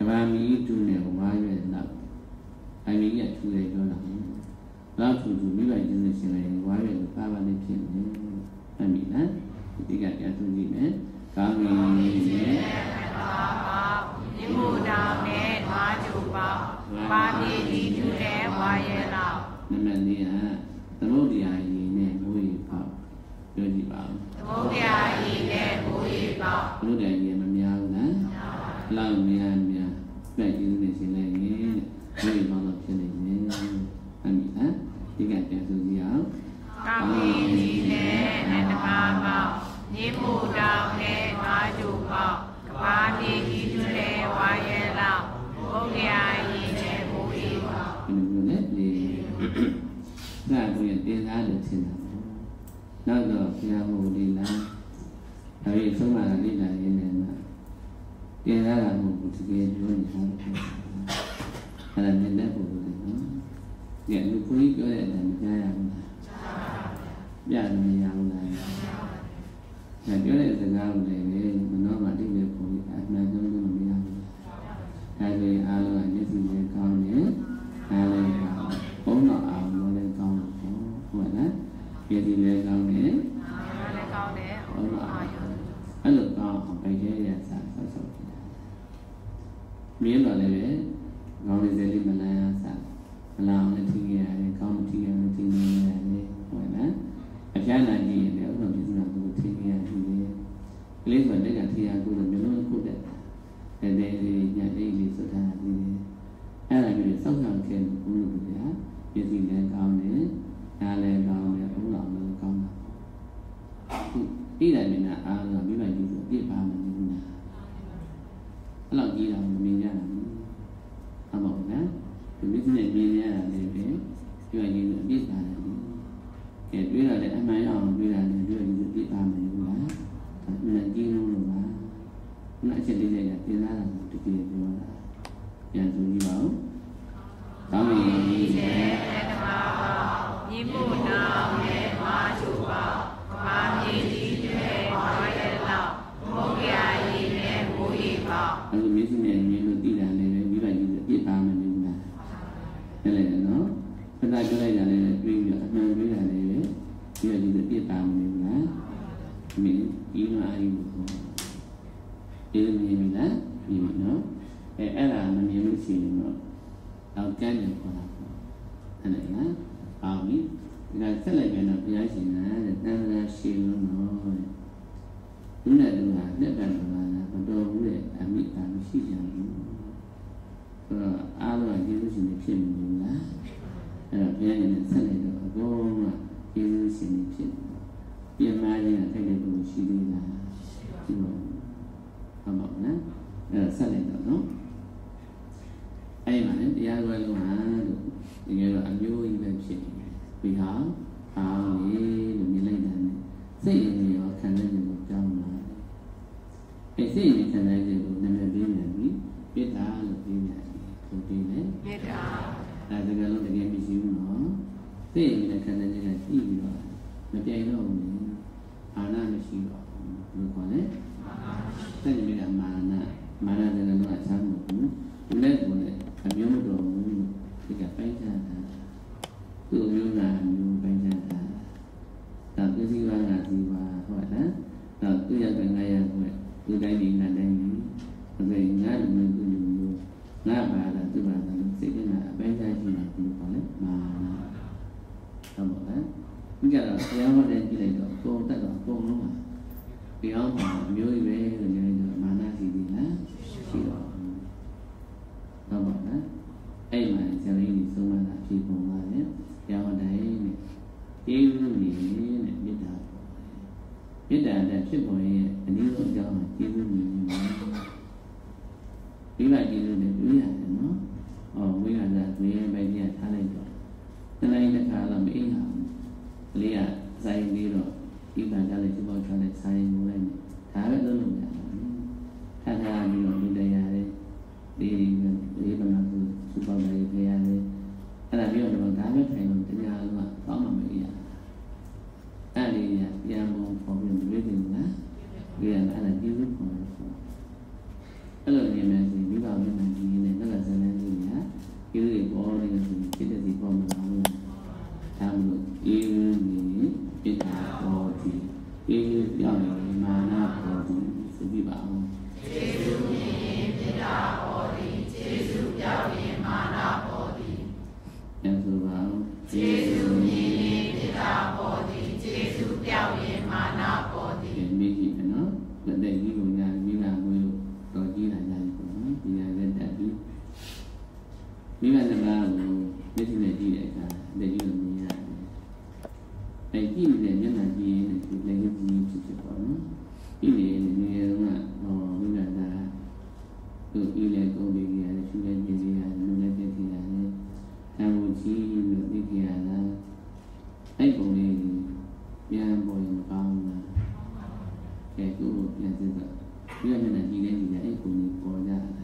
ဘာမီတူနဲ့ဝါရွယ်တော့အမီရထူတယ်ပြောတာလောက်ထူမိဘကျေးဇူးရှင်လည်းဝါရွယ်ကိုပါပါလေးဖြစ်နေအမီလားဒီကတရားသူကြည့်မယ်ကောင်းပြီနဲ့ဒီမူတောင်နဲ့ဓာကျူပေါပါတိဒီတူနဲ့ဝါရဲလောက်နမနေကသမုဒ္ဒရာယီနဲ့မိုးရီပေါပြောကြည့်ပါဦးသမုဒ္ဒရာယီနဲ့မိုးရီပေါသမုဒ္ဒရာယီမများဘူးလားလောက်များပြည့်ကျေးဇူးနဲ့ရှင်လည်းရေမိုးရီပေါတော့ဖြစ်နေတယ်အမီလားဒီကတရားသူကြည့်အောင်ကောင်းပြီနဲ့ဓမ္မပေါဒီမူတောင်နဲ့ဓာကျူပေါပါတိဒီတူနဲ့ဝါရဲလောက်သမုဒ္ဒရာယီနဲ့မိုးရီပေါဒီလိုနဲ့လေဒါကိုတင်သားလို့ထင်တာနောက်တော့ဘုရားဟောဒီလားဒါပြီးဆုံးလာလိမ့်လာရင်းနဲ့တင်သားတာမဟုတ်ဘူးတကယ်ပြောနေတာအဲ့ဒါနဲ့လည်းပို့လို့နော်ဒီလူကိုကြီးပြောတဲ့အတိုင်းကြားရမှာပြတယ်မရဘူးလားဒါပြောတဲ့စကားကိုလည်းမနှောမှတိကျပုံကြီးအမှန်ဆုံးလို့မရဘူးဒါဆိုရင်အားလုံးကမျက်စိနဲ့ကောင်းတယ်အားလည်းကောင်းဘုံတော်အောင်လို့လည်းကောင်းတယ်ဟုတ်လားမျက်စိလည်းကောင်းတယ်လည်းကောင်းတယ်ဘုံတော်အောင်အဲ့လိုကောင်းအောင်ပိုက်ရဲရစားဆောက်ဆောက်ကြည့်မြင်တော့လည်းကောင်းတဲ့လေးမလန်းရစားမလန်းလည်းထင်ရတယ်ကောင်းထင်ရတယ်ထင်ရတယ်ဟုတ်လားအပြားနိုင်ရင်လည်းဥပ္ပဒေကကိုထင်ရတယ်ကလေးဆိုတဲ့ကတရားကိုလည်းမျိုးလုံးခုတ်တဲ့တဲ့လေးညလေးလေးဆိုတာဒီအဲ့ဒါမျိုးစောင့်ရှောက်ခဲ့လို့ဘုရားပြည့်စည်လည်းကောင်းတယ်နားလည်းကောင်းတယ်ဘုရားလည်းကောင်းတာဒီတိုင်းနဲ့အားလုံးမိဘကြီးဆိုပြည့်ပါမယ်ဘူးလားအဲ့လောက်ကြီးတော့မမြင်ရဘူးအမောနော်ဒီမိနဲ့မြင်ရတာလည်းပဲပြည့်ကြီးဆိုပြည့်ပါတယ်ကဲတွေးရတယ်အမှန်ရအောင်တွေးရတယ်တွေးရင်ပြည့်ပါမယ်ဘူးလားမင်းကြီးလို့ပါခုနအချက်လေးတွေကတင်လာတာတကယ်ပြောတာပြန်ဆိုကြည့်ပါဦးကောင်းပြီဓမ္မပါညီမှုနာနဲ့မာချူပါမာမြေကြီးတွေဝါရဲလောက်ဘုရားကြီးနဲ့ဘူရီပါအဲ့ဒီမျက်စိနဲ့မြင်လို့သိတာလည်းပဲမိဘကြီးပြည့်ပါမယ်ဘူးလားအဲ့လေနော်ခဏပြောလိုက်တာလည်းတွေးပြီးတော့အမှန်တွေးတာလည်းပဲမိဘကြီးပြည့်ပါမယ်ဘူးလားမင်းဒီမှာအရင်ကဒီမြင်ပြီလားမြင်ပြီနော်အဲ့ဒါမမြင်လို့ရှိရင်တော့တော့ကျမ်းတယ်ခေါ်တာပေါ့အဲ့ဒါနော်အောင်ပြီဒါဆက်လိုက်ပြန်တော့ဘုရားရှင်ကတဲ့တန်ခါရှိလို့နော်တဲ့သူနဲ့သူကလက်ကန်တော့လားမတော်ဘူးတဲ့အမိတာမရှိကြဘူးဆိုတော့အားလုံးကကျေးဇူးရှင်တွေဖြစ်နေဘူးလားအဲ့တော့ဘုရားရှင်နဲ့ဆက်လိုက်တော့အကုန်ကကျေးဇူးရှင်တွေဖြစ်နေပြင်မာခြင်းကထိုက်တဲ့ပုဂ္ဂိုလ်ရှိသေးလားရှိပါဘူးဟုတ်ပါဘူးနော်အဲ့ဒါဆက်လိုက်တော့နော်အဲ့မှာလည်းတရားတော်လုံးဟာလို့ဒီကဲတော့အမျိုးကြီးပဲဖြစ်နေတယ်ပြီးဟာအောင်လေလို့မြင်လိုက်တာနဲ့စိတ်ရည်ရောခံတဲ့ခြင်းကိုကြောင်းလာတယ်အဲ့စိတ်ရည်ခံတဲ့ခြင်းကိုနာမည်ပေးနေပြီပြစ်တာလို့ပြောနေတယ်သူပြီးလေပြစ်တာဒါတကယ်လို့တကယ်မရှိဘူးနော်စိတ်ရည်နဲ့ခံတဲ့ခြင်းကကြည့်ပြီးတော့မပြိုင်တော့ဘူးအာနာမရှိတော့ဘူးခေါ်တယ်စိတ်ရည်ကမာနတဲ့ကတော့အချမ်းမဟုတ်ဘူးဒီနေ့ကလည်းအမျိုးမတော်ဘူးဒီကပိုင်းခြားတာသူ့မျိုးကအမျိုးပိုင်းခြားတာဒါသူစီပါကစီပါဟုတ်လားဒါသူရတဲ့ငါရကိုသူတိုင်းဒီငါတိုင်းဒီအဲ့ငါလူမျိုးသူလူမျိုးငါပါတာသူပါတာစိတ်ကအပိုင်းခြားရှိနေဘူးခေါ်တယ်မာနဟုတ်ပါလားဒီကတော့တရားဟောတဲ့ကြည့်လိုက်တော့ပုံတက်တော့ပုံလုံးပါပြောင်းပါမျိုးကြီးပဲလို့ပြောရင်မာနစီပြီလားရှိတော့ဟုတ်ပါလားအဲ့မှာဇာတိကြီးဆုံးမတာဖြစ်ပုံပါတယ်တရားဟောတိုင်းနဲ့ကျေးဇူးနေနဲ့မေတ္တာပေါ်မေတ္တာတဲ့ဖြစ်ပေါ်ရဲ့အနည်းဆုံးအကြောင်းကကျေးဇူးနေမှာဒီလိုက်ကျေးဇူးနဲ့တွေ့ရတယ်နော်ဟောဝိဟာရဝိယပိုင်ကြီးထားလိုက်တော့တလိုက်တစ်ခါတော့မအိမ်ဟာလေးကဆိုင်ပြီးတော့ဒီကံကြလည်းဒီပေါ်ချတဲ့ဆိုင်မိုးလိုက်နေဒါပဲလုံးလုံးရတယ်ခါထားပြီးတော့လူတရားတွေဒီပမာသူစူပေါင်းတယ်ဖေရတယ်အဲ့ဒါပြီးတော့ဒါပဲထိုင်လို့တရားလုံးကကောင်းမှမရအဲ့ဒီကပြန်ပေါ်ပေါ်ပြီးတွေ့တယ်လားဒီကအဲ့ဒါကျေးဇူးပေါ်တယ်အဲ့လိုနေမယ်ဆိုရင်ဒီကတော်မျက်နှာကြည့်နေတော့ဇလန်းလေးညာဒီလိုပေါ်နေလို့ဖြစ်တဲ့ဒီပေါ်မှာဒါမှမဟုတ်အေးနေပြစ်တာပေါ်ဒီအေးပြောင်းနေမာနပေါ်ဒီဆိုပြပါအောင်ကျေစုမြင်ပြစ်တာပေါ်ဒီကျေစုပြောင်းနေမာနပေါ်ဒီပြန်ဆိုပါဦးကျေစုမြင်ပြစ်တာပေါ်ဒီကျေစုပြောင်းနေမာနပေါ်ဒီမိကြီးနော်လက်တဲ့ကြီးကိုညာမိလာမွေးတော်ကြီးလာကြပြီပေါ့နော်ဒီရလက်တက်ပြီးမိဘတစ်ပါးကိုမျက်စိနဲ့ကြည့်တဲ့အခါလက်ကြီးကိုမြင်ရတယ်။ကြည့်နေတဲ့မျက်နှာကြည့်ရင်ဒီလက်ကြီးဖြစ်ဖြစ်ပေါ့နော်။ကြည့်နေနေနေတော့မိဘသားသူအေးလေကုန်ပြီးရတယ်ရှူလေကြည့်ရတယ်လူလည်းကြည့်ရတယ်။အဲလိုကြည့်လို့သိကြရတာအဲ့ပုံလေးပြန်ပေါ်ရင်မကောင်းဘူးလား။သူ့ကိုပြန်စစ်တော့ဒီမျက်နှာကြည့်နေကြအဲ့ပုံလေးပေါ်ကြတာ။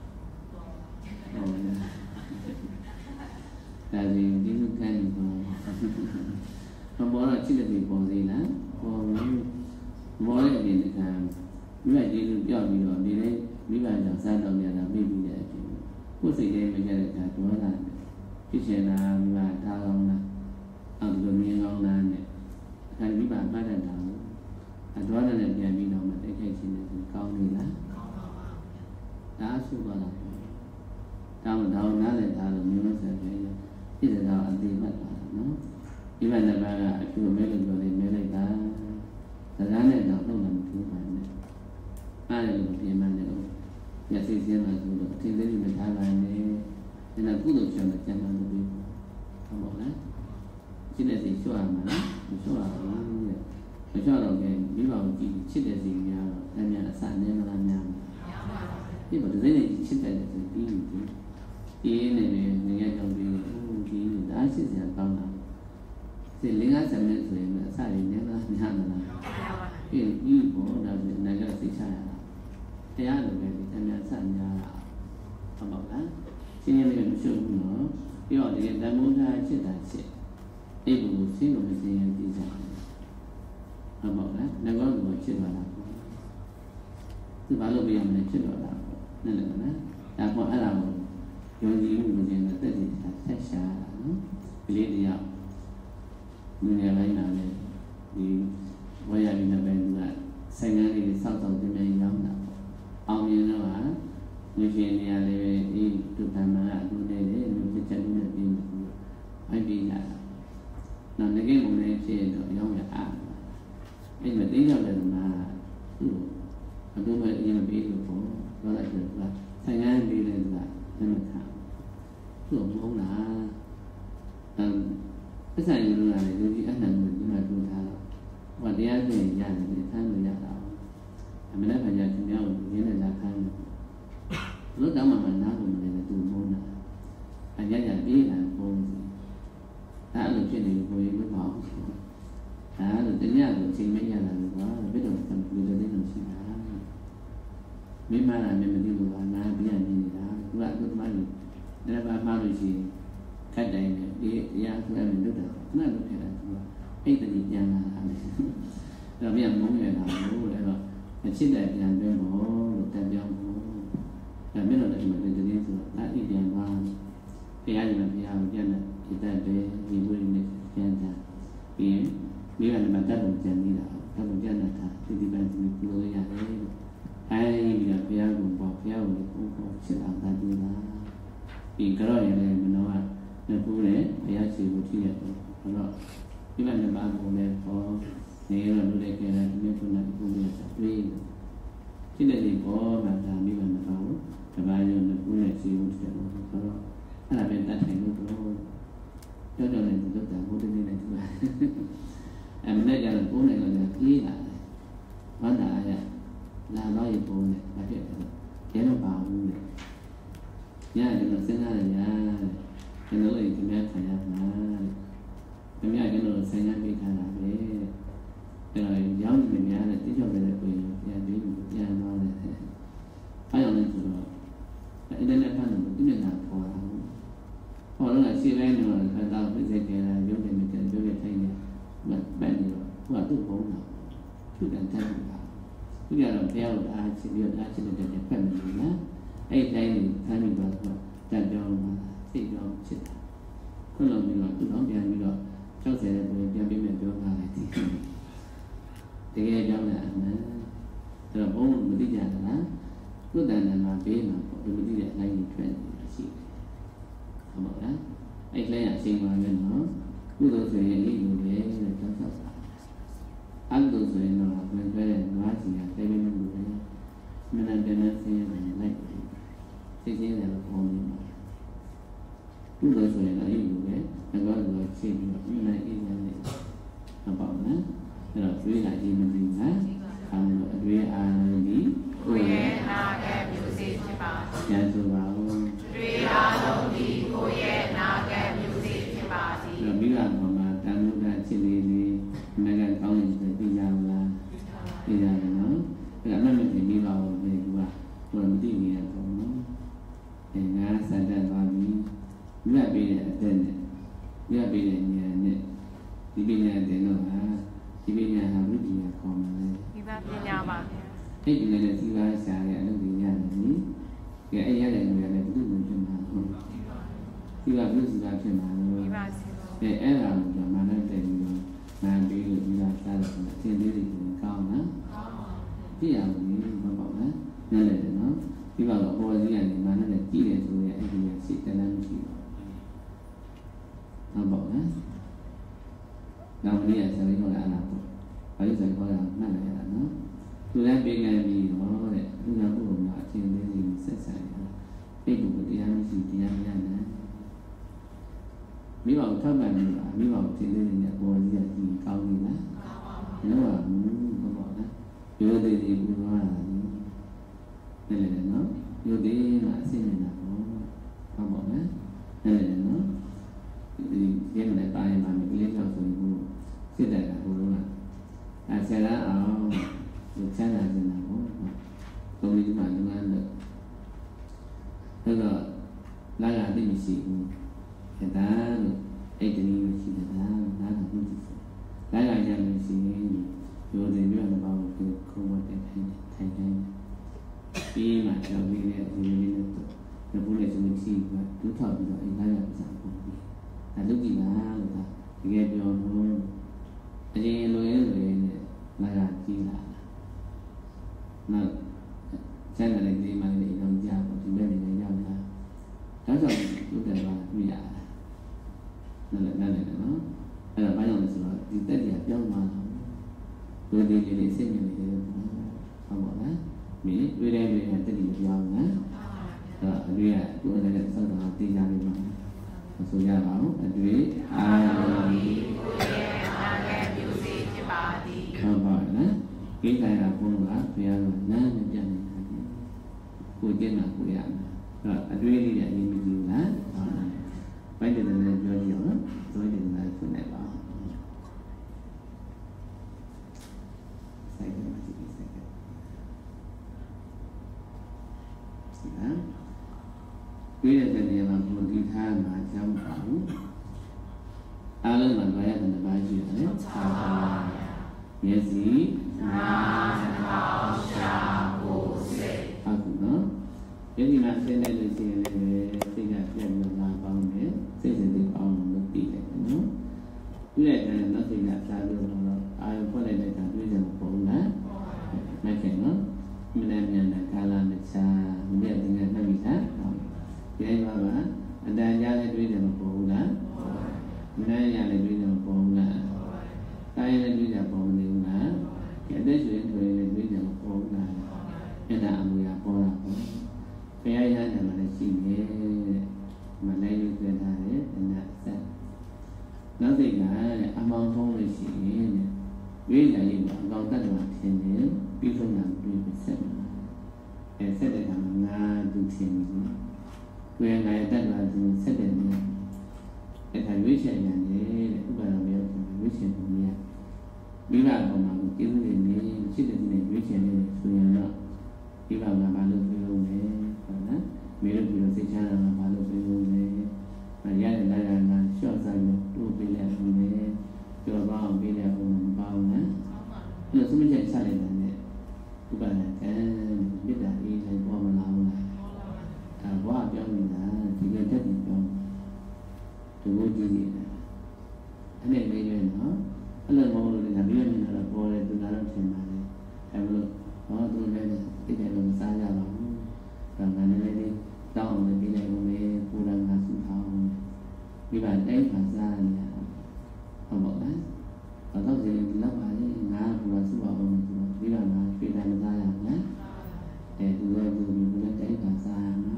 ဒါရင်ဒီလိုခိုင်းပါဘောတော့ချစ်တဲ့ပုံသေးလားဘောမောရဲ့အနေနဲ့ကမိဘကြီးလူပြောက်ပြီးတော့ဒီနေ့မိဘကြောင့်စားတော့ရတာပြီးပြီးတဲ့အချိန်ကိုယ်စိတ်ထဲမကြတဲ့အခါဒေါသဖြစ်ချင်တာမိဘထားကောင်းလားအောက်လိုမြင်ကောင်းလားနဲ့အခါမိဘမှတ်တတ်တာအဒေါသနဲ့ပြန်ပြီးတော့မှတိုက်ခိုက်ခြင်းနဲ့ကောင်းနေလားကောင်းပါပါဒါအဆုပါလားဒါနားလည်တာလို့မျိုးဆက်ပဲဖြစ်တဲ့တော့အသေးမှတ်ပါနော်ဒီမှာလည်းကအကျိုးမဲလို့ပြောနေမဲလိုက်တာစကားနဲ့တော့တော့မထူးပါနဲ့အားလည်းလို့ပြင်မှန်းတယ်လို့ညစီစင်းလာဆိုတော့အထင်သေးမထားပါနဲ့ဒါကကုသိုလ်ကျော်တဲ့ကျမ်းစာလို့ပြောဟုတ်ပါလားချစ်တဲ့စိတ်လျှော့ရမှာလားမလျှော့ရဘူးတဲ့မလျှော့တော့ကဲမိဘကိုကြည့်ချစ်တဲ့စိတ်များတော့အများအစနေမလားများဒီမှာဒီနေ့ချစ်တဲ့စိတ်ပြီးဒီနေနေရကြောင်းပြီးဒီဒါရှိစရာကောင်းတာဒီလင်္ကာဆံမဲ့ဆိုရင်အစရင်းနဲ့လားညာမလားဒီဘောဒါဆိုနိုင်ကြသိချရတာတရားလိုပဲဒီအများဆံများတာဟုတ်ပါလားရှင်းရလေးမရှိဘူးနော်ပြီးတော့ဒီဓမ္မုထားချစ်တာချစ်အဲ့ဒီကိုရှင်းလို့မရှင်းရင်သိကြတယ်ဟုတ်ပါလားငကောကိုချစ်ပါလားသူဘာလို့ပြရမလဲချစ်တော့တာနဲ့လည်းနော်ဒါပေါ်အဲ့ဒါကိုယုံကြည်မှုကိုကျင်းတဲ့တက်တည်တာဆက်ရှာတာနော်ဒီလေးတရားမြင်ရလိုက်တာလေဒီဝေယရည်နဲ့ပဲကဆိုင်ငန်းလေးစောက်စောက်တင်ပြန်ရောင်းတာပေါ့အောင်မြင်တော့ဟာလူရှင်နေရာလေးပဲအေးသူကမှအတူနေတယ်လူဖြစ်ချက်နဲ့ပြီးအိုက်ပြီးရတာနောက်ငကိမုံလေးဖြစ်တော့ရောင်းရအားအဲ့မဲ့တင်းရောက်တယ်မှာသူ့အတူပဲအရင်ပြီးလို့ပေါ့ပြောလိုက်တယ်ကဆိုင်ငန်းလေးလည်းကလည်းမခံသူ့မဟုတ်လားအဆိုင်ရလို့ရတယ်လူကြီးအနှံကိုဒီမှာတူထားတော့ဟိုတရားကျင့်ရတယ်ဆန်းလို့ရတာအမနဲ့ခါကျခင်ဗျားကိုရင်းနဲ့လာခိုင်းလို့လို့တောင်းမှနားကိုမလဲသူမုန်းတာအရရပြေးလာပုံစီဒါအဲ့လိုဖြစ်နေကိုရင်မပေါ့ဒါလို့တညကိုချိန်မရလာလို့ကွာဘယ်တော့မှလူတွေလေးလို့ရှိတာမိမလာမျက်မသိလို့ကနားပြနေနေတာသူကသူ့သမားကြီးဒါပါမှလို့ရှိရင်ခက်တိုင်းနဲ့ဒီအရာဆိုရင်လွတ်တာခဏလွတ်ခဲ့တာသူကအဲ့တည်းပြန်လာတယ်ဒါပြန်မုန်းရတာလို့အဲ့တော့အချစ်တဲ့ပြန်တွင်းဖို့လို့တန်ပြောင်းဖို့ဒါမျက်နှာလည်းဒီတင်းဆိုတော့အဲ့ဒီပြန်သွားတရားရင်တရားကိုပြန်တဲ့ဒီတက်ပဲဒီလိုနဲ့ပြန်ကြပြီးမိဘနဲ့မတတ်လို့ပြန်နေတာတော့ပြန်တာဒီပန်းဒီလိုရတယ်အဲ့ဒီကဘုရားကိုပေါ့ဘုရားကိုကိုချစ်အောင်တတ်ပြီးလားဒီကြောရလည်းမနောကနဲ့ပူတယ်ဘုရားရှိခိုးကြည့်ရတယ်ဆိုတော့ဒီမှာမြတ်ဘာကိုလည်းပေါ်နေရလို့လည်းကြတယ်ဒီကုနာကိုလည်းတွေ့ကြည့်တဲ့ဒီပေါ်မှာဒါမိဘမပေါ့တပါးရုံနဲ့ပူတဲ့ရှိခိုးကြတယ်ဆိုတော့အဲ့ဒါပဲတတ်တယ်လို့တော့ကြောက်ကြတယ်လို့တာဘုဒ္ဓနေနဲ့ဒီမှာအဲ့မနေ့ကလည်းပုံနေလည်းပြေးလာတယ်ဝန္တာရလာတော့ရပုံနဲ့မဖြစ်ဘူးကျဲတော့ပါဘူးလေညတယ်လို့စဉ်းစားရတယ်ကျွန်တော်တို့ခင်ဗျားခံရမှာခင်ဗျားကျွန်တော်ဆိုင်ရပေးထားတာပဲအဲ့တော့ရောင်းနေများတယ်တိကျပဲကိုပြန်ပြီးပြန်သွားတယ်အဲ့ရောလည်းဆိုတော့အင်တာနက်ဖန်လို့ဒီနေ့ကပေါ်လာဘူးပေါ်တော့ရှင်းလိုက်တော့ခါတော့ပြည့်စက်ကြတာရုပ်တယ်မြတယ်ပြောရထိုင်နေပတ်နေတော့ဟိုကသူ့ဘုံတော့သူ့တန်တက်တာသူကတော့ဘုရားကိုအားချစ်ပြီးအားချစ်တဲ့ဖက်နေလားအဲ့တိုင်းကိုထားပြီးတော့တက်ပြောင်းမှာသိပြောင်းဖြစ်တာခုလုံးပြီးတော့သူတော့ပြန်ပြီးတော့60တဲ့ပုံပြန်ပြီးမဲ့ပြောတာလေဒီတကယ်ကြောင်းတဲ့အမှန်အဲ့တော့ဘုံမသိကြတာလားကုသဏမှာပေးမှာပေါ့ဒီမသိတဲ့အတိုင်းကြီးထွက်နေတာရှိတယ်ဟုတ်ပါလားအဲ့တိုင်းအချိန်မှလည်းနော်ကုသိုလ်ဆိုရင်အဲ့လိုပဲတဲ့ကြောင်းဆောက်တာအကုသိုလ်ဆိုရင်တော့ဘယ်ပဲနွားစီကတဲမင်းလို့ပဲမနက်ပြန်နေဆင်းရဲတယ်လိုက်သိချင်းတယ်လို့ပြောနေမှာကုသိုလ်ဆိုရင်အဲ့လိုပဲငါကတော့ချိန်ပြီးတော့မနက်အေးနေတယ်ဟုတ်ပါလားအဲ့တော့တွေးလိုက်ဒီမသိဘူးနော်အမှန်တော့အတွေ့အာရုံကြီးကိုယ်ရဲ့နာကဲမျိုးစေ့ဖြစ်ပါသည်။ဉာဏ်ဆိုပါဦး။တွေ့အားလုံးဒီကိုယ်ရဲ့နာကဲမျိုးစေ့ဖြစ်ပါသည်။မိဘပေါ်မှာတန်ဖိုးကအချင်းလေးလေးမကကောင်းနေတယ်သိကြလား။သိကြတယ်နော်။အဲ့ဒါအမှန်တကယ်မိဘကိုပဲသူကဘယ်မသိနေရတော့နော်။ငါစတဲ့သွားပြီ။မြတ်ပေးတဲ့အတဲ့နဲ့မြတ်ပေးတဲ့ဉာဏ်နဲ့ဒီပညာတဲ့တော့ဟာဒီပညာဟာဝိပ္ပယခေါ်မှာလေ။ဒီပါပညာပါဗျာ။အဲ့ဒီလည်းစီပါရှာရအလုပ်တွေရတယ်နိ။ကဲအဲ့ရတဲ့လူရတယ်ဘုသူ့ကိုဖြစ်မှာဟုတ်။စီပါဘုစီပါဖြစ်မှာလို့ဒီပါစီ။အဲ့ဒါကိုမှလည်းတည်ပြီးတော့မှန်ပြီးလို့ဒီလားစားတယ်အသင်သေးတွေကိုကောင်းနော်။ကြည့်ရမယ်မပေါ့နော်။နားလည်တယ်နော်။ဒီပါတော့ပေါ်စီကနေမှလည်းကြည့်တယ်ဆိုရင်အဲ့ဒီကစိတ်တန်းမရှိဘူး။ဟုတ်ပေါ့နော်။နောက်နေ့ကဆက်ပြီးတော့လာတာပေါ့။ဘာလို့ဆက်ခေါ်ရအောင်မှတ်လိုက်ရတာနော်။သူလည်းပေးခဲ့ပြီးတော့တဲ့လူနာဘုရားမှာအချင်းလေးတွေဆက်ဆံရတာ။အဲ့ဒီတရားမရှိတရားမရနိုင်။မိဘကိုထောက်ပံ့နေတာမိဘကိုသင်လေးတွေနဲ့ပေါ်ကြီးကဒီကောင်းနေလား။ကောင်းပါဘူး။ဟုတ်ပါလား။ရိုးသေးသေးဘူးလား။နဲ့လည်းနော်။ရိုးသေးမှအဆင်နေတာပေါ့။ဟုတ်ပါလား။နဲ့လည်းနော်။ဒီရဲမလည်းပါရင်ပါမယ်ကလေးကြောင့်ဆိုရင်ကိုစစ်တယ်ကဘုရားကဆရာအောင်လူချမ်းသာနေတာပေါ့။သုံးလေးမှလုပ်ငန်းလုပ်အဲ့တော့လာရသိမရှိဘူး။အဲဒါလို့အဲ့ဒီလိုရှိတယ်ဒါနားတော့ဘူး။လာရရမရှိရင်ရိုးတယ်မျိုးလည်းပေါ့ကိုခုံးမတက်ခိုင်းထိုင်တိုင်းပြီးမှကြောက်ပြီးတဲ့ဒီလိုလေးတော့ဘုရားရှင်ကြီးကတူထောက်ပြီးတော့အဲ့လာရစားပုံပြီးဒါလုပ်ကြည့်လားလို့ဒါတကယ်ပြောလို့အရင်လိုရင်နဲ့လာရကြည့်လားနောက်ကျန်တဲ့ဒီမှလည်းတော့ကြားပေါ့ဒီဘက်နေရောက်လာဒါကြောင့်ဥဒ္ဒရာမြင်ရတာနားလည်းနော်အဲ့ဒါဘာကြောင့်လဲဆိုတော့ဒီတက်ကြီးပြောင်းသွားတာလူတွေလေးစိတ်မြင်နေတယ်ဟုတ်ပါလားမင်းတွေ့တဲ့တွေ့တဲ့တက်ကြီးပြောင်းနော်အဲ့အတွေ့ရကိုယ်လည်းစောင့်တာသိကြပြီမှာဆိုရပါဦးအတွေ့အာရုံဒီကိုယ်ရဲ့နာကဲမျိုးစေ့ဖြစ်ပါသည်ဟုတ်ပါလားကိစ္စရဘုရားဘုရားကနားနဲ့ပြန်နေတာကိုကျင့်တာကိုရမှာအတွေ့လေးတွေအရင်မကြည့်ဘူးလားဘိုင်းတယ်လည်းပြောကြည့်အောင်နော်ဘိုင်းတယ်လည်းဖွင့်လိုက်ပါစိုက်တယ်ကြည့်စိုက်တယ်ဒီလားတွေ့တဲ့နေရာမှာဘုရားထားမှာကြောင်းပါဘူးအားလုံးမှာဘာရတဲ့ဘာရှိတယ်လဲမျက်စိနားနှာခေါင်းရှာကိုယ်စိတ်ဟုတ်ကူနော်ယနေ့မှဆင်းနေလို့ရှိရင်လည်းစိတ်ကပြန်ပြီးလာပေါင်းတယ်စိတ်စိတ်ပေါင်းလို့ပြီးတယ်နော်တွေ့တဲ့နောက်စိတ်ကစားလို့တော့အာရုံဖွင့်လိုက်တဲ့အခါတွေ့တယ်ပုံလားမခင်နော်မနေ့မြန်တဲ့ကာလနဲ့ချာမြက်တင်နေပြီလားဒီအိမ်မှာအတန်ကြားလည်းတွေ့တယ်မပေါ်ဘူးလားမနေ့ရလည်းတွေ့တယ်မပေါ်ဘူးလားတိုင်းလည်းတွေ့တယ်ပေါ်နေဘူးလားအသက်ရှင်ထွေးလည်းတွေ့တယ်မပေါ်ဘူးလားအဲ့ဒါအမူအရာပေါ်တာပေါ့ဘုရားရတယ်လည်းရှိနေမနိုင်လို့တွေ့တာလေအနာဆက်နောက်စိတ်ကအမောင်းဖုံးလို့ရှိရင်ဝိညာဉ်ရေးမှာအကောင်တတ်တာထင်တယ်ပြီးဆုံးတာတွေ့ဆက်မှာဆက်တဲ့ကမှာငါသူထင်ပြီတွေ့ငါတတ်တာသူဆက်တယ်နေအဲ့ဒါရွေးချယ်ရတယ်တဲ့ဥပဒေမျိုးရွေးချယ်ပုံရမိဘကောင်မှာကိုကျေးဇူးတွေနေရှိတဲ့ဒီရွေးချယ်နေဆိုရင်တော့ဒီဘာမှမလုပ်ဘူးလို့ပဲဟုတ်လားမိတို့ပြီးတော့စိတ်ချမ်းသာမှာမလုပ်ဘူးလို့ပဲရတဲ့လာရနာရှော့ဆိုင်လို့တို့ပေးလိုက်လို့ပဲကြော်ပေါင်းပေးလိုက်လို့မပေါင်းနဲ့အဲ့လိုစမချက်ချလိုက်တယ်ဥပဒေကမေတ္တာအေးလိုက်ပေါ်မလာဘူးလားပြောနေတာဒီကတက်ပြီးပြောဒီလိုကြည့်နေတာအဲ့ဒီလေးပဲနော်အဲ့လိုမဟုတ်လို့လည်းပြီးနေတော့ပေါ်တယ်သူကတော့ထင်ပါတယ်အဲ့လိုဟောသူလည်းတိတယ်လို့မစားကြတော့ဘူးဒါမှလည်းလေတောင်းလို့ပြီးလိုက်လို့လေပူရံကစုထားအောင်ပြီးပါတိုင်းပါစားနေတာဟုတ်ပါလားဘာလို့ဒီလောက်ပါလဲငါပူရံစုအောင်လို့ပြီးတော့ငါပြေးတယ်မစားရဘူးလားသူလည်းသူလည်းတိုင်းပါစားရမှာ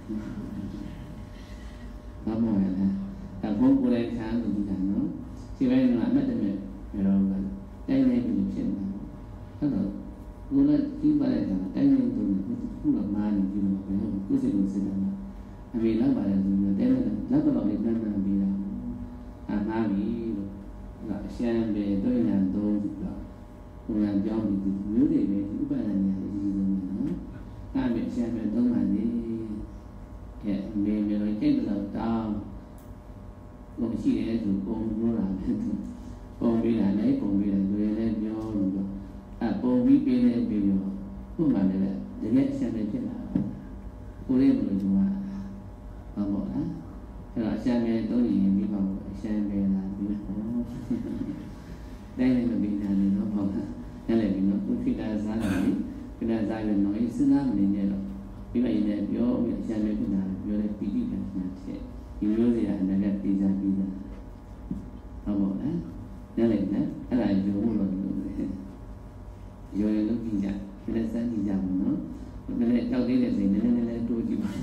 ဘာမှမဟုတ်လားဒါဘုံကိုယ်လည်းခံလို့ဒီကနော်ဒီပိုင်းကအမှတ်တမဲ့ရောကတိုင်းနေပြီဖြစ်နေတာအဲ့တော့ကိုယ်လည်းဒီပါလိုက်တာတိုင်းနေသူခုတော့မာနေပြီလို့ပြောကိုယ်စိတ်ကိုစိတ်တယ်အမေလောက်ပါလေဆိုတော့တိုင်းနေလောက်တော့လေးတန်းတန်းပြီးတာအမှားပြီလို့အဲ့အရှမ်းပဲတွေ့ညာသုံးပြီးတော့ဘုရားပြောင်းပြီးမျိုးတွေပဲဥပဒနာတွေကြီးဆုံးနော်အဲ့ဒီအရှမ်းပဲသုံးပါလေကဲမေမျိုးကျိတ်တော့တောင်းလို့ရှိတယ်သူပုံလို့တာပုံပြီးတာလည်းပုံပြီးတယ်လူတွေလည်းပြောလို့တော့ပုံပြီးပေးတယ်ပြီးတော့ဘုမှလည်းတကယ်အရှမ်းပဲဖြစ်လာကိုယ်လေးဘယ်လိုလုပ်ရဟုတ်ပါလားအဲ့တော့အရှမ်းပဲသုံးရင်ပြီးပါဘူးအရှမ်းပဲလာပြီးတော့တိုင်းလည်းမပြီးတာလည်းတော့ဟုတ်လားအဲ့လည်းပြီးတော့ကိုခိတာစားတယ်ခိတာစားရင်တော့စဉ်းစားမနေနဲ့တော့ပြီးမှရင်လည်းပြောပြီးအရှမ်းပဲဖြစ်လာပြောတယ်ပီတိကမှတ်ချက်ဒီမျိုးစီကအနာကပြီးစားဟုတ်ပါလားနားလည်နော်အဲ့ဒါရုံလို့လို့ရုံရလို့ကြည့်ကြဒီလက်စမ်းကြည့်ကြပါနော်ဒီလက်တောက်သေးတဲ့စိတ်နည်းနည်းတိုးကြည့်ပါ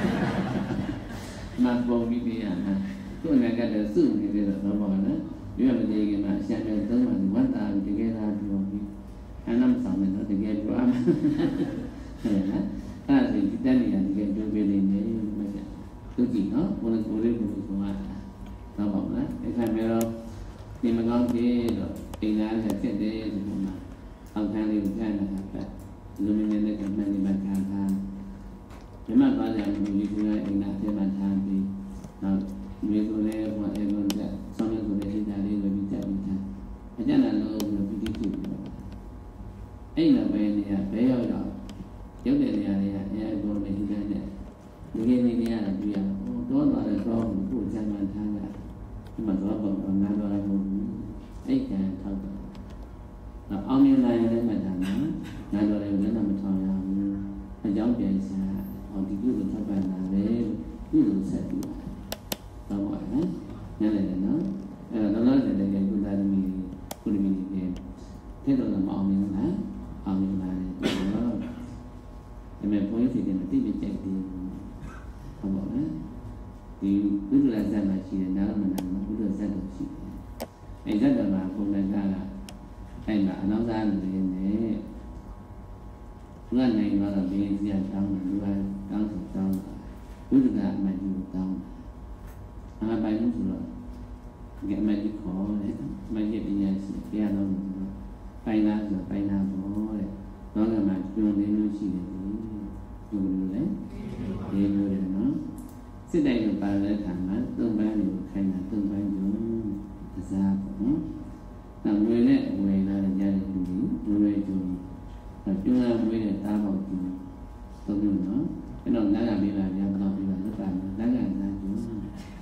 မပေါ်ပြီးပြရမှာသူ့အနေကလည်းစုနေတယ်တော့ဘာလဲဒီမှာဒီကမှာအရှမ်းတွေသုံးပါဝတ်တာတကယ်လားပြောပြီးအနမ်းဆောင်နေတော့တကယ်ပြောရမှာဟုတ်လားအဲ့ဒါဒီတက်နေရတကယ်ပြောပြနေတယ်မကျသူကြည့်နော်ဘုရားကိုယ်လေးကိုယ်ဆိုတာတော့ပါမလားအဲ့ဒါမျိုးတော့ဒီမကောင်းသေးတော့အိမ်သားဆက်ဖြစ်တယ်ဒီမှာအောက်ခံလေးကိုပြန်လာတာပဲလူမင်းနဲ့ကမှန်နေမှာခံထားဒီမှာသွားကြလို့ဒီလိုအိမ်သားပြန်မှထားပြီးနောက်မြေကိုလည်းဟိုအဲ့လိုကဆောင်းရကိုလည်းဒါလေးလိုပြီးတက်ပြီးထားအကျဉ်းလာလို့ပြီးတိတိပြောအဲ့လိုပဲနေရဘဲရောက်ရောက်ရုပ်တဲ့နေရာတွေကအဲအကုန်နေနေတယ်ဒီကနေ့နေရတာပြရတော့သွားတယ်တော့ကိုကျမ်းမှန်ထားတာဒီမှာတော့ဘာမှမပြောရဘူးအိတ်ကန်ထောက်တော့အောင်မြင်နိုင်လည်းမှတ်တာနော်နားတော်လည်းလည်းမထောင်ရဘူးအကြောင်းပြန်စားဟောဒီကုသိုလ်ထောက်ပံ့တာလေကုသိုလ်ဆက်ပြီးတော့ပါနော်ညလည်းနော်အဲ့တော့လောလောဆယ်လည်းကုသသမီးကုသမီးတွေတဲ့တော့မအောင်မြင်လားအောင်မြင်ပါလေတော့အမေဘုန်းကြီးတွေမတိတိကျကျဟုတ်ပါလားဒီဘုရားဇတ်မှာရှိတယ်နားမနာမှာဘုရားဇတ်တော့ရှိတယ်အဲဇတ်တော်မှာဘုရားကအဲ့မှာအနောက်သားလူတွေနဲ့ဘုရားနိုင်တော့ဘင်းစရာတောင်းတယ်လူကတောင်းဆိုတောင်းတာဘုရားကအမှန်ကြီးတောင်းတာအမှန်ပိုင်လို့ဆိုတော့ဒီအမှန်ကြီးခေါ်တယ်အမှန်ကြီးပညာရှိဘုရားတော်ပိုင်လားဆိုပိုင်လားပေါ့တဲ့တော့ကမှကျွန်းလေးလို့ရှိတယ်ဒီလိုလေဒီလိုလေနော်စစ်တိုင်းကိုပါတဲ့အခါမှာသုံးပန်းကိုခိုင်းတာသုံးပန်းကိုအစားပေါ့နော်။နောက်ဝေနဲ့ဝေလာတဲ့ကြားတဲ့လူတွေဝေကျုံကျွန်းလာဝေတဲ့တားပေါက်ကြီးသုံးလို့နော်။အဲ့တော့နားကပေးပါဗျာမတော့ပေးပါလို့ပါမယ်။နားကနားကျုံ။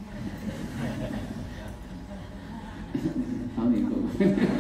ဟောင်းနေကို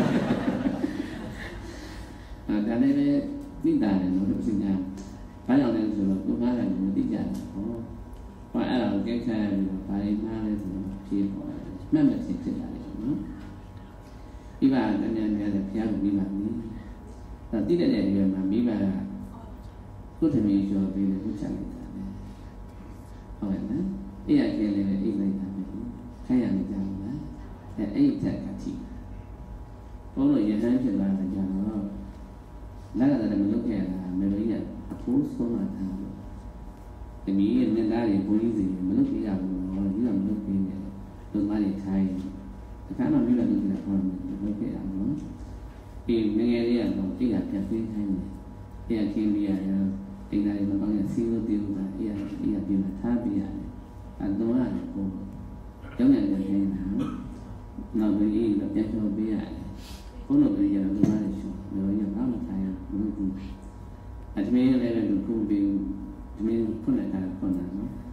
ဒါလည်းပဲသိတာလည်းလို့သူကဘာကြောင့်လဲဆိုတော့ကိုယ်ကလည်းမသိကြဘူးဟောဘာအဲ့ဒါကိုကြိတ်ခံပြီးတော့ဘာတွေမှားလဲဆိုတော့ဖြေပေါ်တယ်မှတ်မှတ်ချင်းဖြစ်လာတယ်နော်ဒီမှာတကယ်များတယ်ဘုရားကပြီးပါပြီဒါတိတဲ့နေရာမှာမိဘကကုသမီးကျော်ပြီးလို့ချက်လိုက်တာလေဟုတ်ရဲ့နော်အဲ့ရကျင်းလေးနဲ့အိတ်လိုက်တာပဲခိုင်းရမကြဘူးလားအဲ့ထက်ကတိဘုန်းတော်ရဟန်းဖြစ်လာတဲ့ကြောင့်တော့လက်ကလည်းမလုပ်ခဲ့တာမေမေကြီးကအဖိုးဆုံးလာတာတမီးရဲ့မျက်နှာတွေဘုန်းကြီးစီမလုပ်ပြရဘူးတော့ဒီကမလုပ်ပြနေတယ်လူမတွေထိုင်းအခါမှမြို့လည်းလုပ်ပြတာပေါ့လုပ်ပြရအောင်နော်ဒီငငယ်လေးကတော့တိရပြန်ပေးခိုင်းတယ်ပြခင်းပြရတယ်တိတ်တိုင်းမကောင်းရင်စီးလို့tiêuတာအဲ့ဒီပြင်မှာထားပြရတယ်အတော့ရတယ်ကိုကျောင်းရတယ်ခိုင်းတာနောက်ပြီးတော့ပြန်ပြောပေးရတယ်ဘုန်းတော်ကြီးကတော့လူမတွေရှော့မျိုးရပါမထိုင်မလုပ်ဘူးအတမင်းလည်းလူခုပြီးဒီမင်းဖွင့်လိုက်တာဖွင့်တာနော်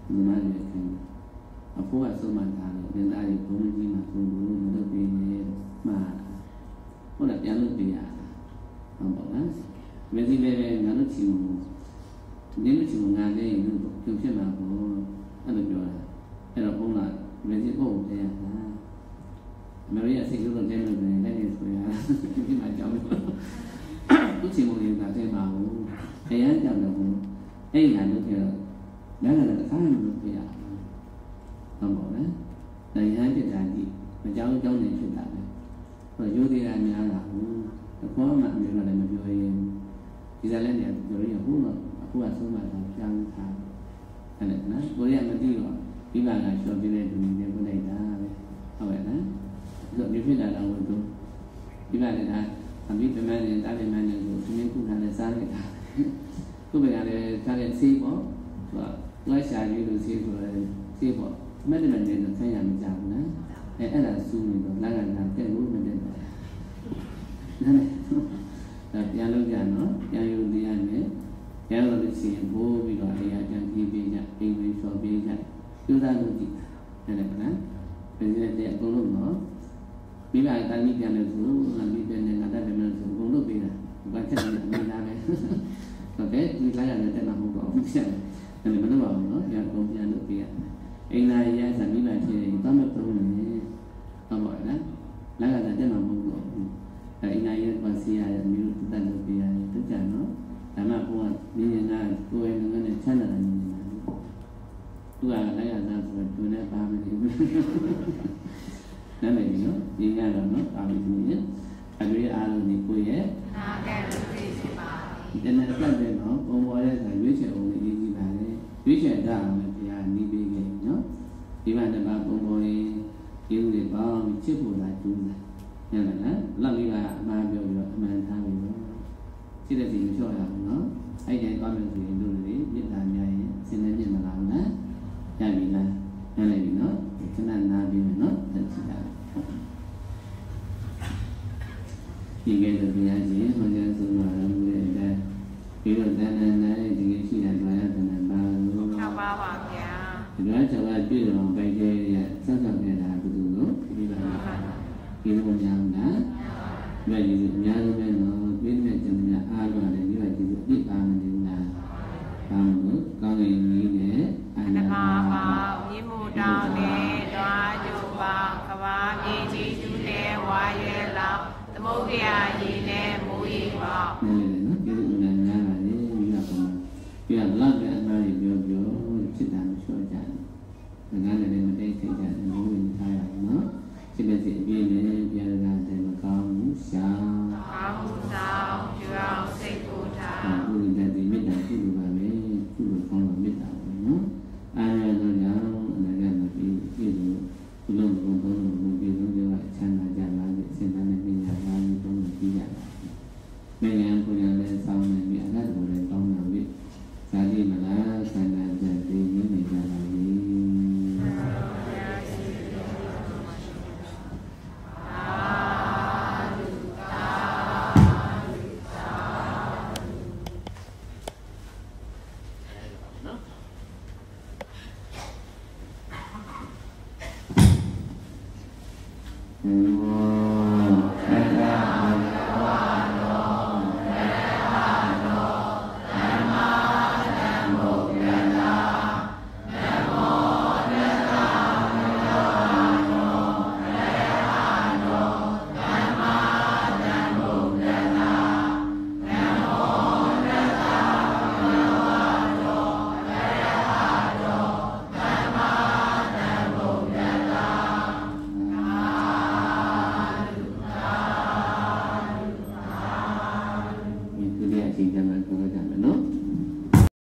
ဒီမှာနေခင် အဖိုးကဆုံးမထားလို့မင်းသားကြီးဘုံကြီးမှာဆုံးလို့မလုပ်ပေးနဲ့မှာဟုတ်လားပြန်လုပ်ပေးရဟုတ်ပါလားမင်းကြီးလည်းငါတို့ချီဘူးနင်းလို့ချီဘူးငါလည်းလို့ပြုတ်ဖြစ်မှာပေါ့အဲ့လိုပြောတာအဲ့တော့ဘုန်းကမင်းကြီးဘုံတဲ့ရတာမရိယစိတ်လို့တဲ့လို့လည်းလည်းဆိုရဒီမှာကြောက်လို့သူချီမှုတွေကတဲ့မှာဘူးအရန်ကြောက်တော့ဘူးအဲ့ငါတို့ပြောလည်းလည်းတစ်ခါမှမလုပ်ပြရဟုတ်ပါလား။နိုင်ငံပြည်သားကြီးမကြောက်ကြောက်နေဖြစ်တာပဲ။ဟိုရိုးသေးတာများတာဘူး။အကောမှအမျိုးလည်းမပြောရင်ဒီစားလည်းနေပြောရင်ဟိုတော့အခုကဆုံးမတာပြောင်းထား။အဲ့ဒါနော်။ကိုရီးယားမသိတော့ဒီမှာကရှော့ပြတဲ့လူတွေပြလိုက်တာပဲ။ဟုတ်ရဲ့နော်။ဆိုဒီဖြစ်တာတော့သူဒီမှာလည်းအမိပမန်းနဲ့တားပမန်းနဲ့ကိုသူမျိုးခုထားနဲ့စားလိုက်တာ။ခုပဲကလည်းထားတဲ့ဆေးပေါ့။သူကလိုက်ရှာရည်လို့ဆေးဆိုရဲဆေးပေါ့မက်တယ်နဲ့ဆင်းရမကြဘူးနော်အဲ့ဒါစူးနေတော့လက်ကတက်လို့မတက်တော့နားလေပြန်လို့ကြနော်ပြန်ယူတရားနဲ့ပြန်လို့ရှိရင်ဘိုးပြီးတော့အရာကြံပြီးပြကြအိမ်လေးဆော်ပြီးကြကျူးသားလို့ကြည့်တယ်လေနော်ပြန်တဲ့အကုန်လုံးနော်မိဘတာကြီးပြန်လို့ဆိုငါပြီးတဲ့ငါတတ်တယ်လို့ဆိုအကုန်လုံးပြီးတာဘာချက်နေအမိသားပဲဟုတ်ကဲ့ဒီလိုက်ရတယ်တက်မှာမဟုတ်ပါဘူးဆက်တယ်မလို့ပါဘူးနော်ပြန်ကုန်ပြန်လို့ပြီးရအိမ်သာရရမိဘဖြစ်ရင်တမတ်သုံးနေဟုတ်ပါလားလက်ကတက်မှာမဟုတ်တော့ဘူးအိမ်သာရပါစီရမျိုးတက်လို့ပြီးရတယ်တကြနော်ဒါမှဘုရားမြင်နေတာကိုယ်ရဲ့ငနဲ့ချမ်းသာတယ်မြင်နေတာသူကလည်းရတာဆိုတော့သူနဲ့ပါမယ်ဒီနားလည်ပြီနော်ဒီကတော့နော်ပါမယ်ဒီနေ့အတွေ့အားလုံးဒီကိုရဲ့နားကဲလို့ပြစီပါဒီနေ့တက်တယ်နော်ပုံပေါ်တဲ့ဆိုရွေးချယ်အောင်လေးရေးကြည့်ပါလေရွေးချယ်တာအောင်လည်းဘုရားနေပေးခဲ့နော်ဒီမှာတပါပုံပေါ်ရေးဒီလိုတွေပေါင်းချစ်ဖို့လာကျူးလာညနေနော်လောက်လေးကအမှားပြောပြီးတော့အမှန်ထားပြီးတော့ချစ်တဲ့စီမလျှော့ရဘူးနော်အဲ့ဒီသွားမယ်ဆိုရင်တို့တွေမြစ်တာများရင်စင်နေမြင်မလားနော်ရပြီလားညနေပြီနော်ခဏနားပြီးမယ်နော်တက်ချတာဒီကဲတော့ဘုရားရှင်ဟောကြားဆုံးတော်မူတဲ့အတိုင်းပြီးတော့တဏ္ဍာနဲ့ဒီကိရှိတာတွားရတဲ့ပါလို့၆ပါးပါဗျာဒီက၆ပါးပြည့်စုံပိုက်တဲ့ရဆက်ဆက်နေတာဘယ်သူလို့ဒီပါဒီလိုများလားမြတ်ကြီးအများဆုံးပဲနော်ပြည့်တဲ့ကျန်တဲ့အားလုံးလည်းဒီကကြီးအပြည့်ပါနေလားဘာလို့ကောင်းကင်ကြီးနဲ့အန္တပါပါမြေမူတောင်းနဲ့တွားကြပါကဘာမြေကြီးကျူးတဲ့ဝါရဲလောက်သမုဒ္ဒရာကြီးနဲ့မိုးရီပေါ့နေတယ်နော်ဒီလိုများများပါလေဒီကပုံပြရလောက်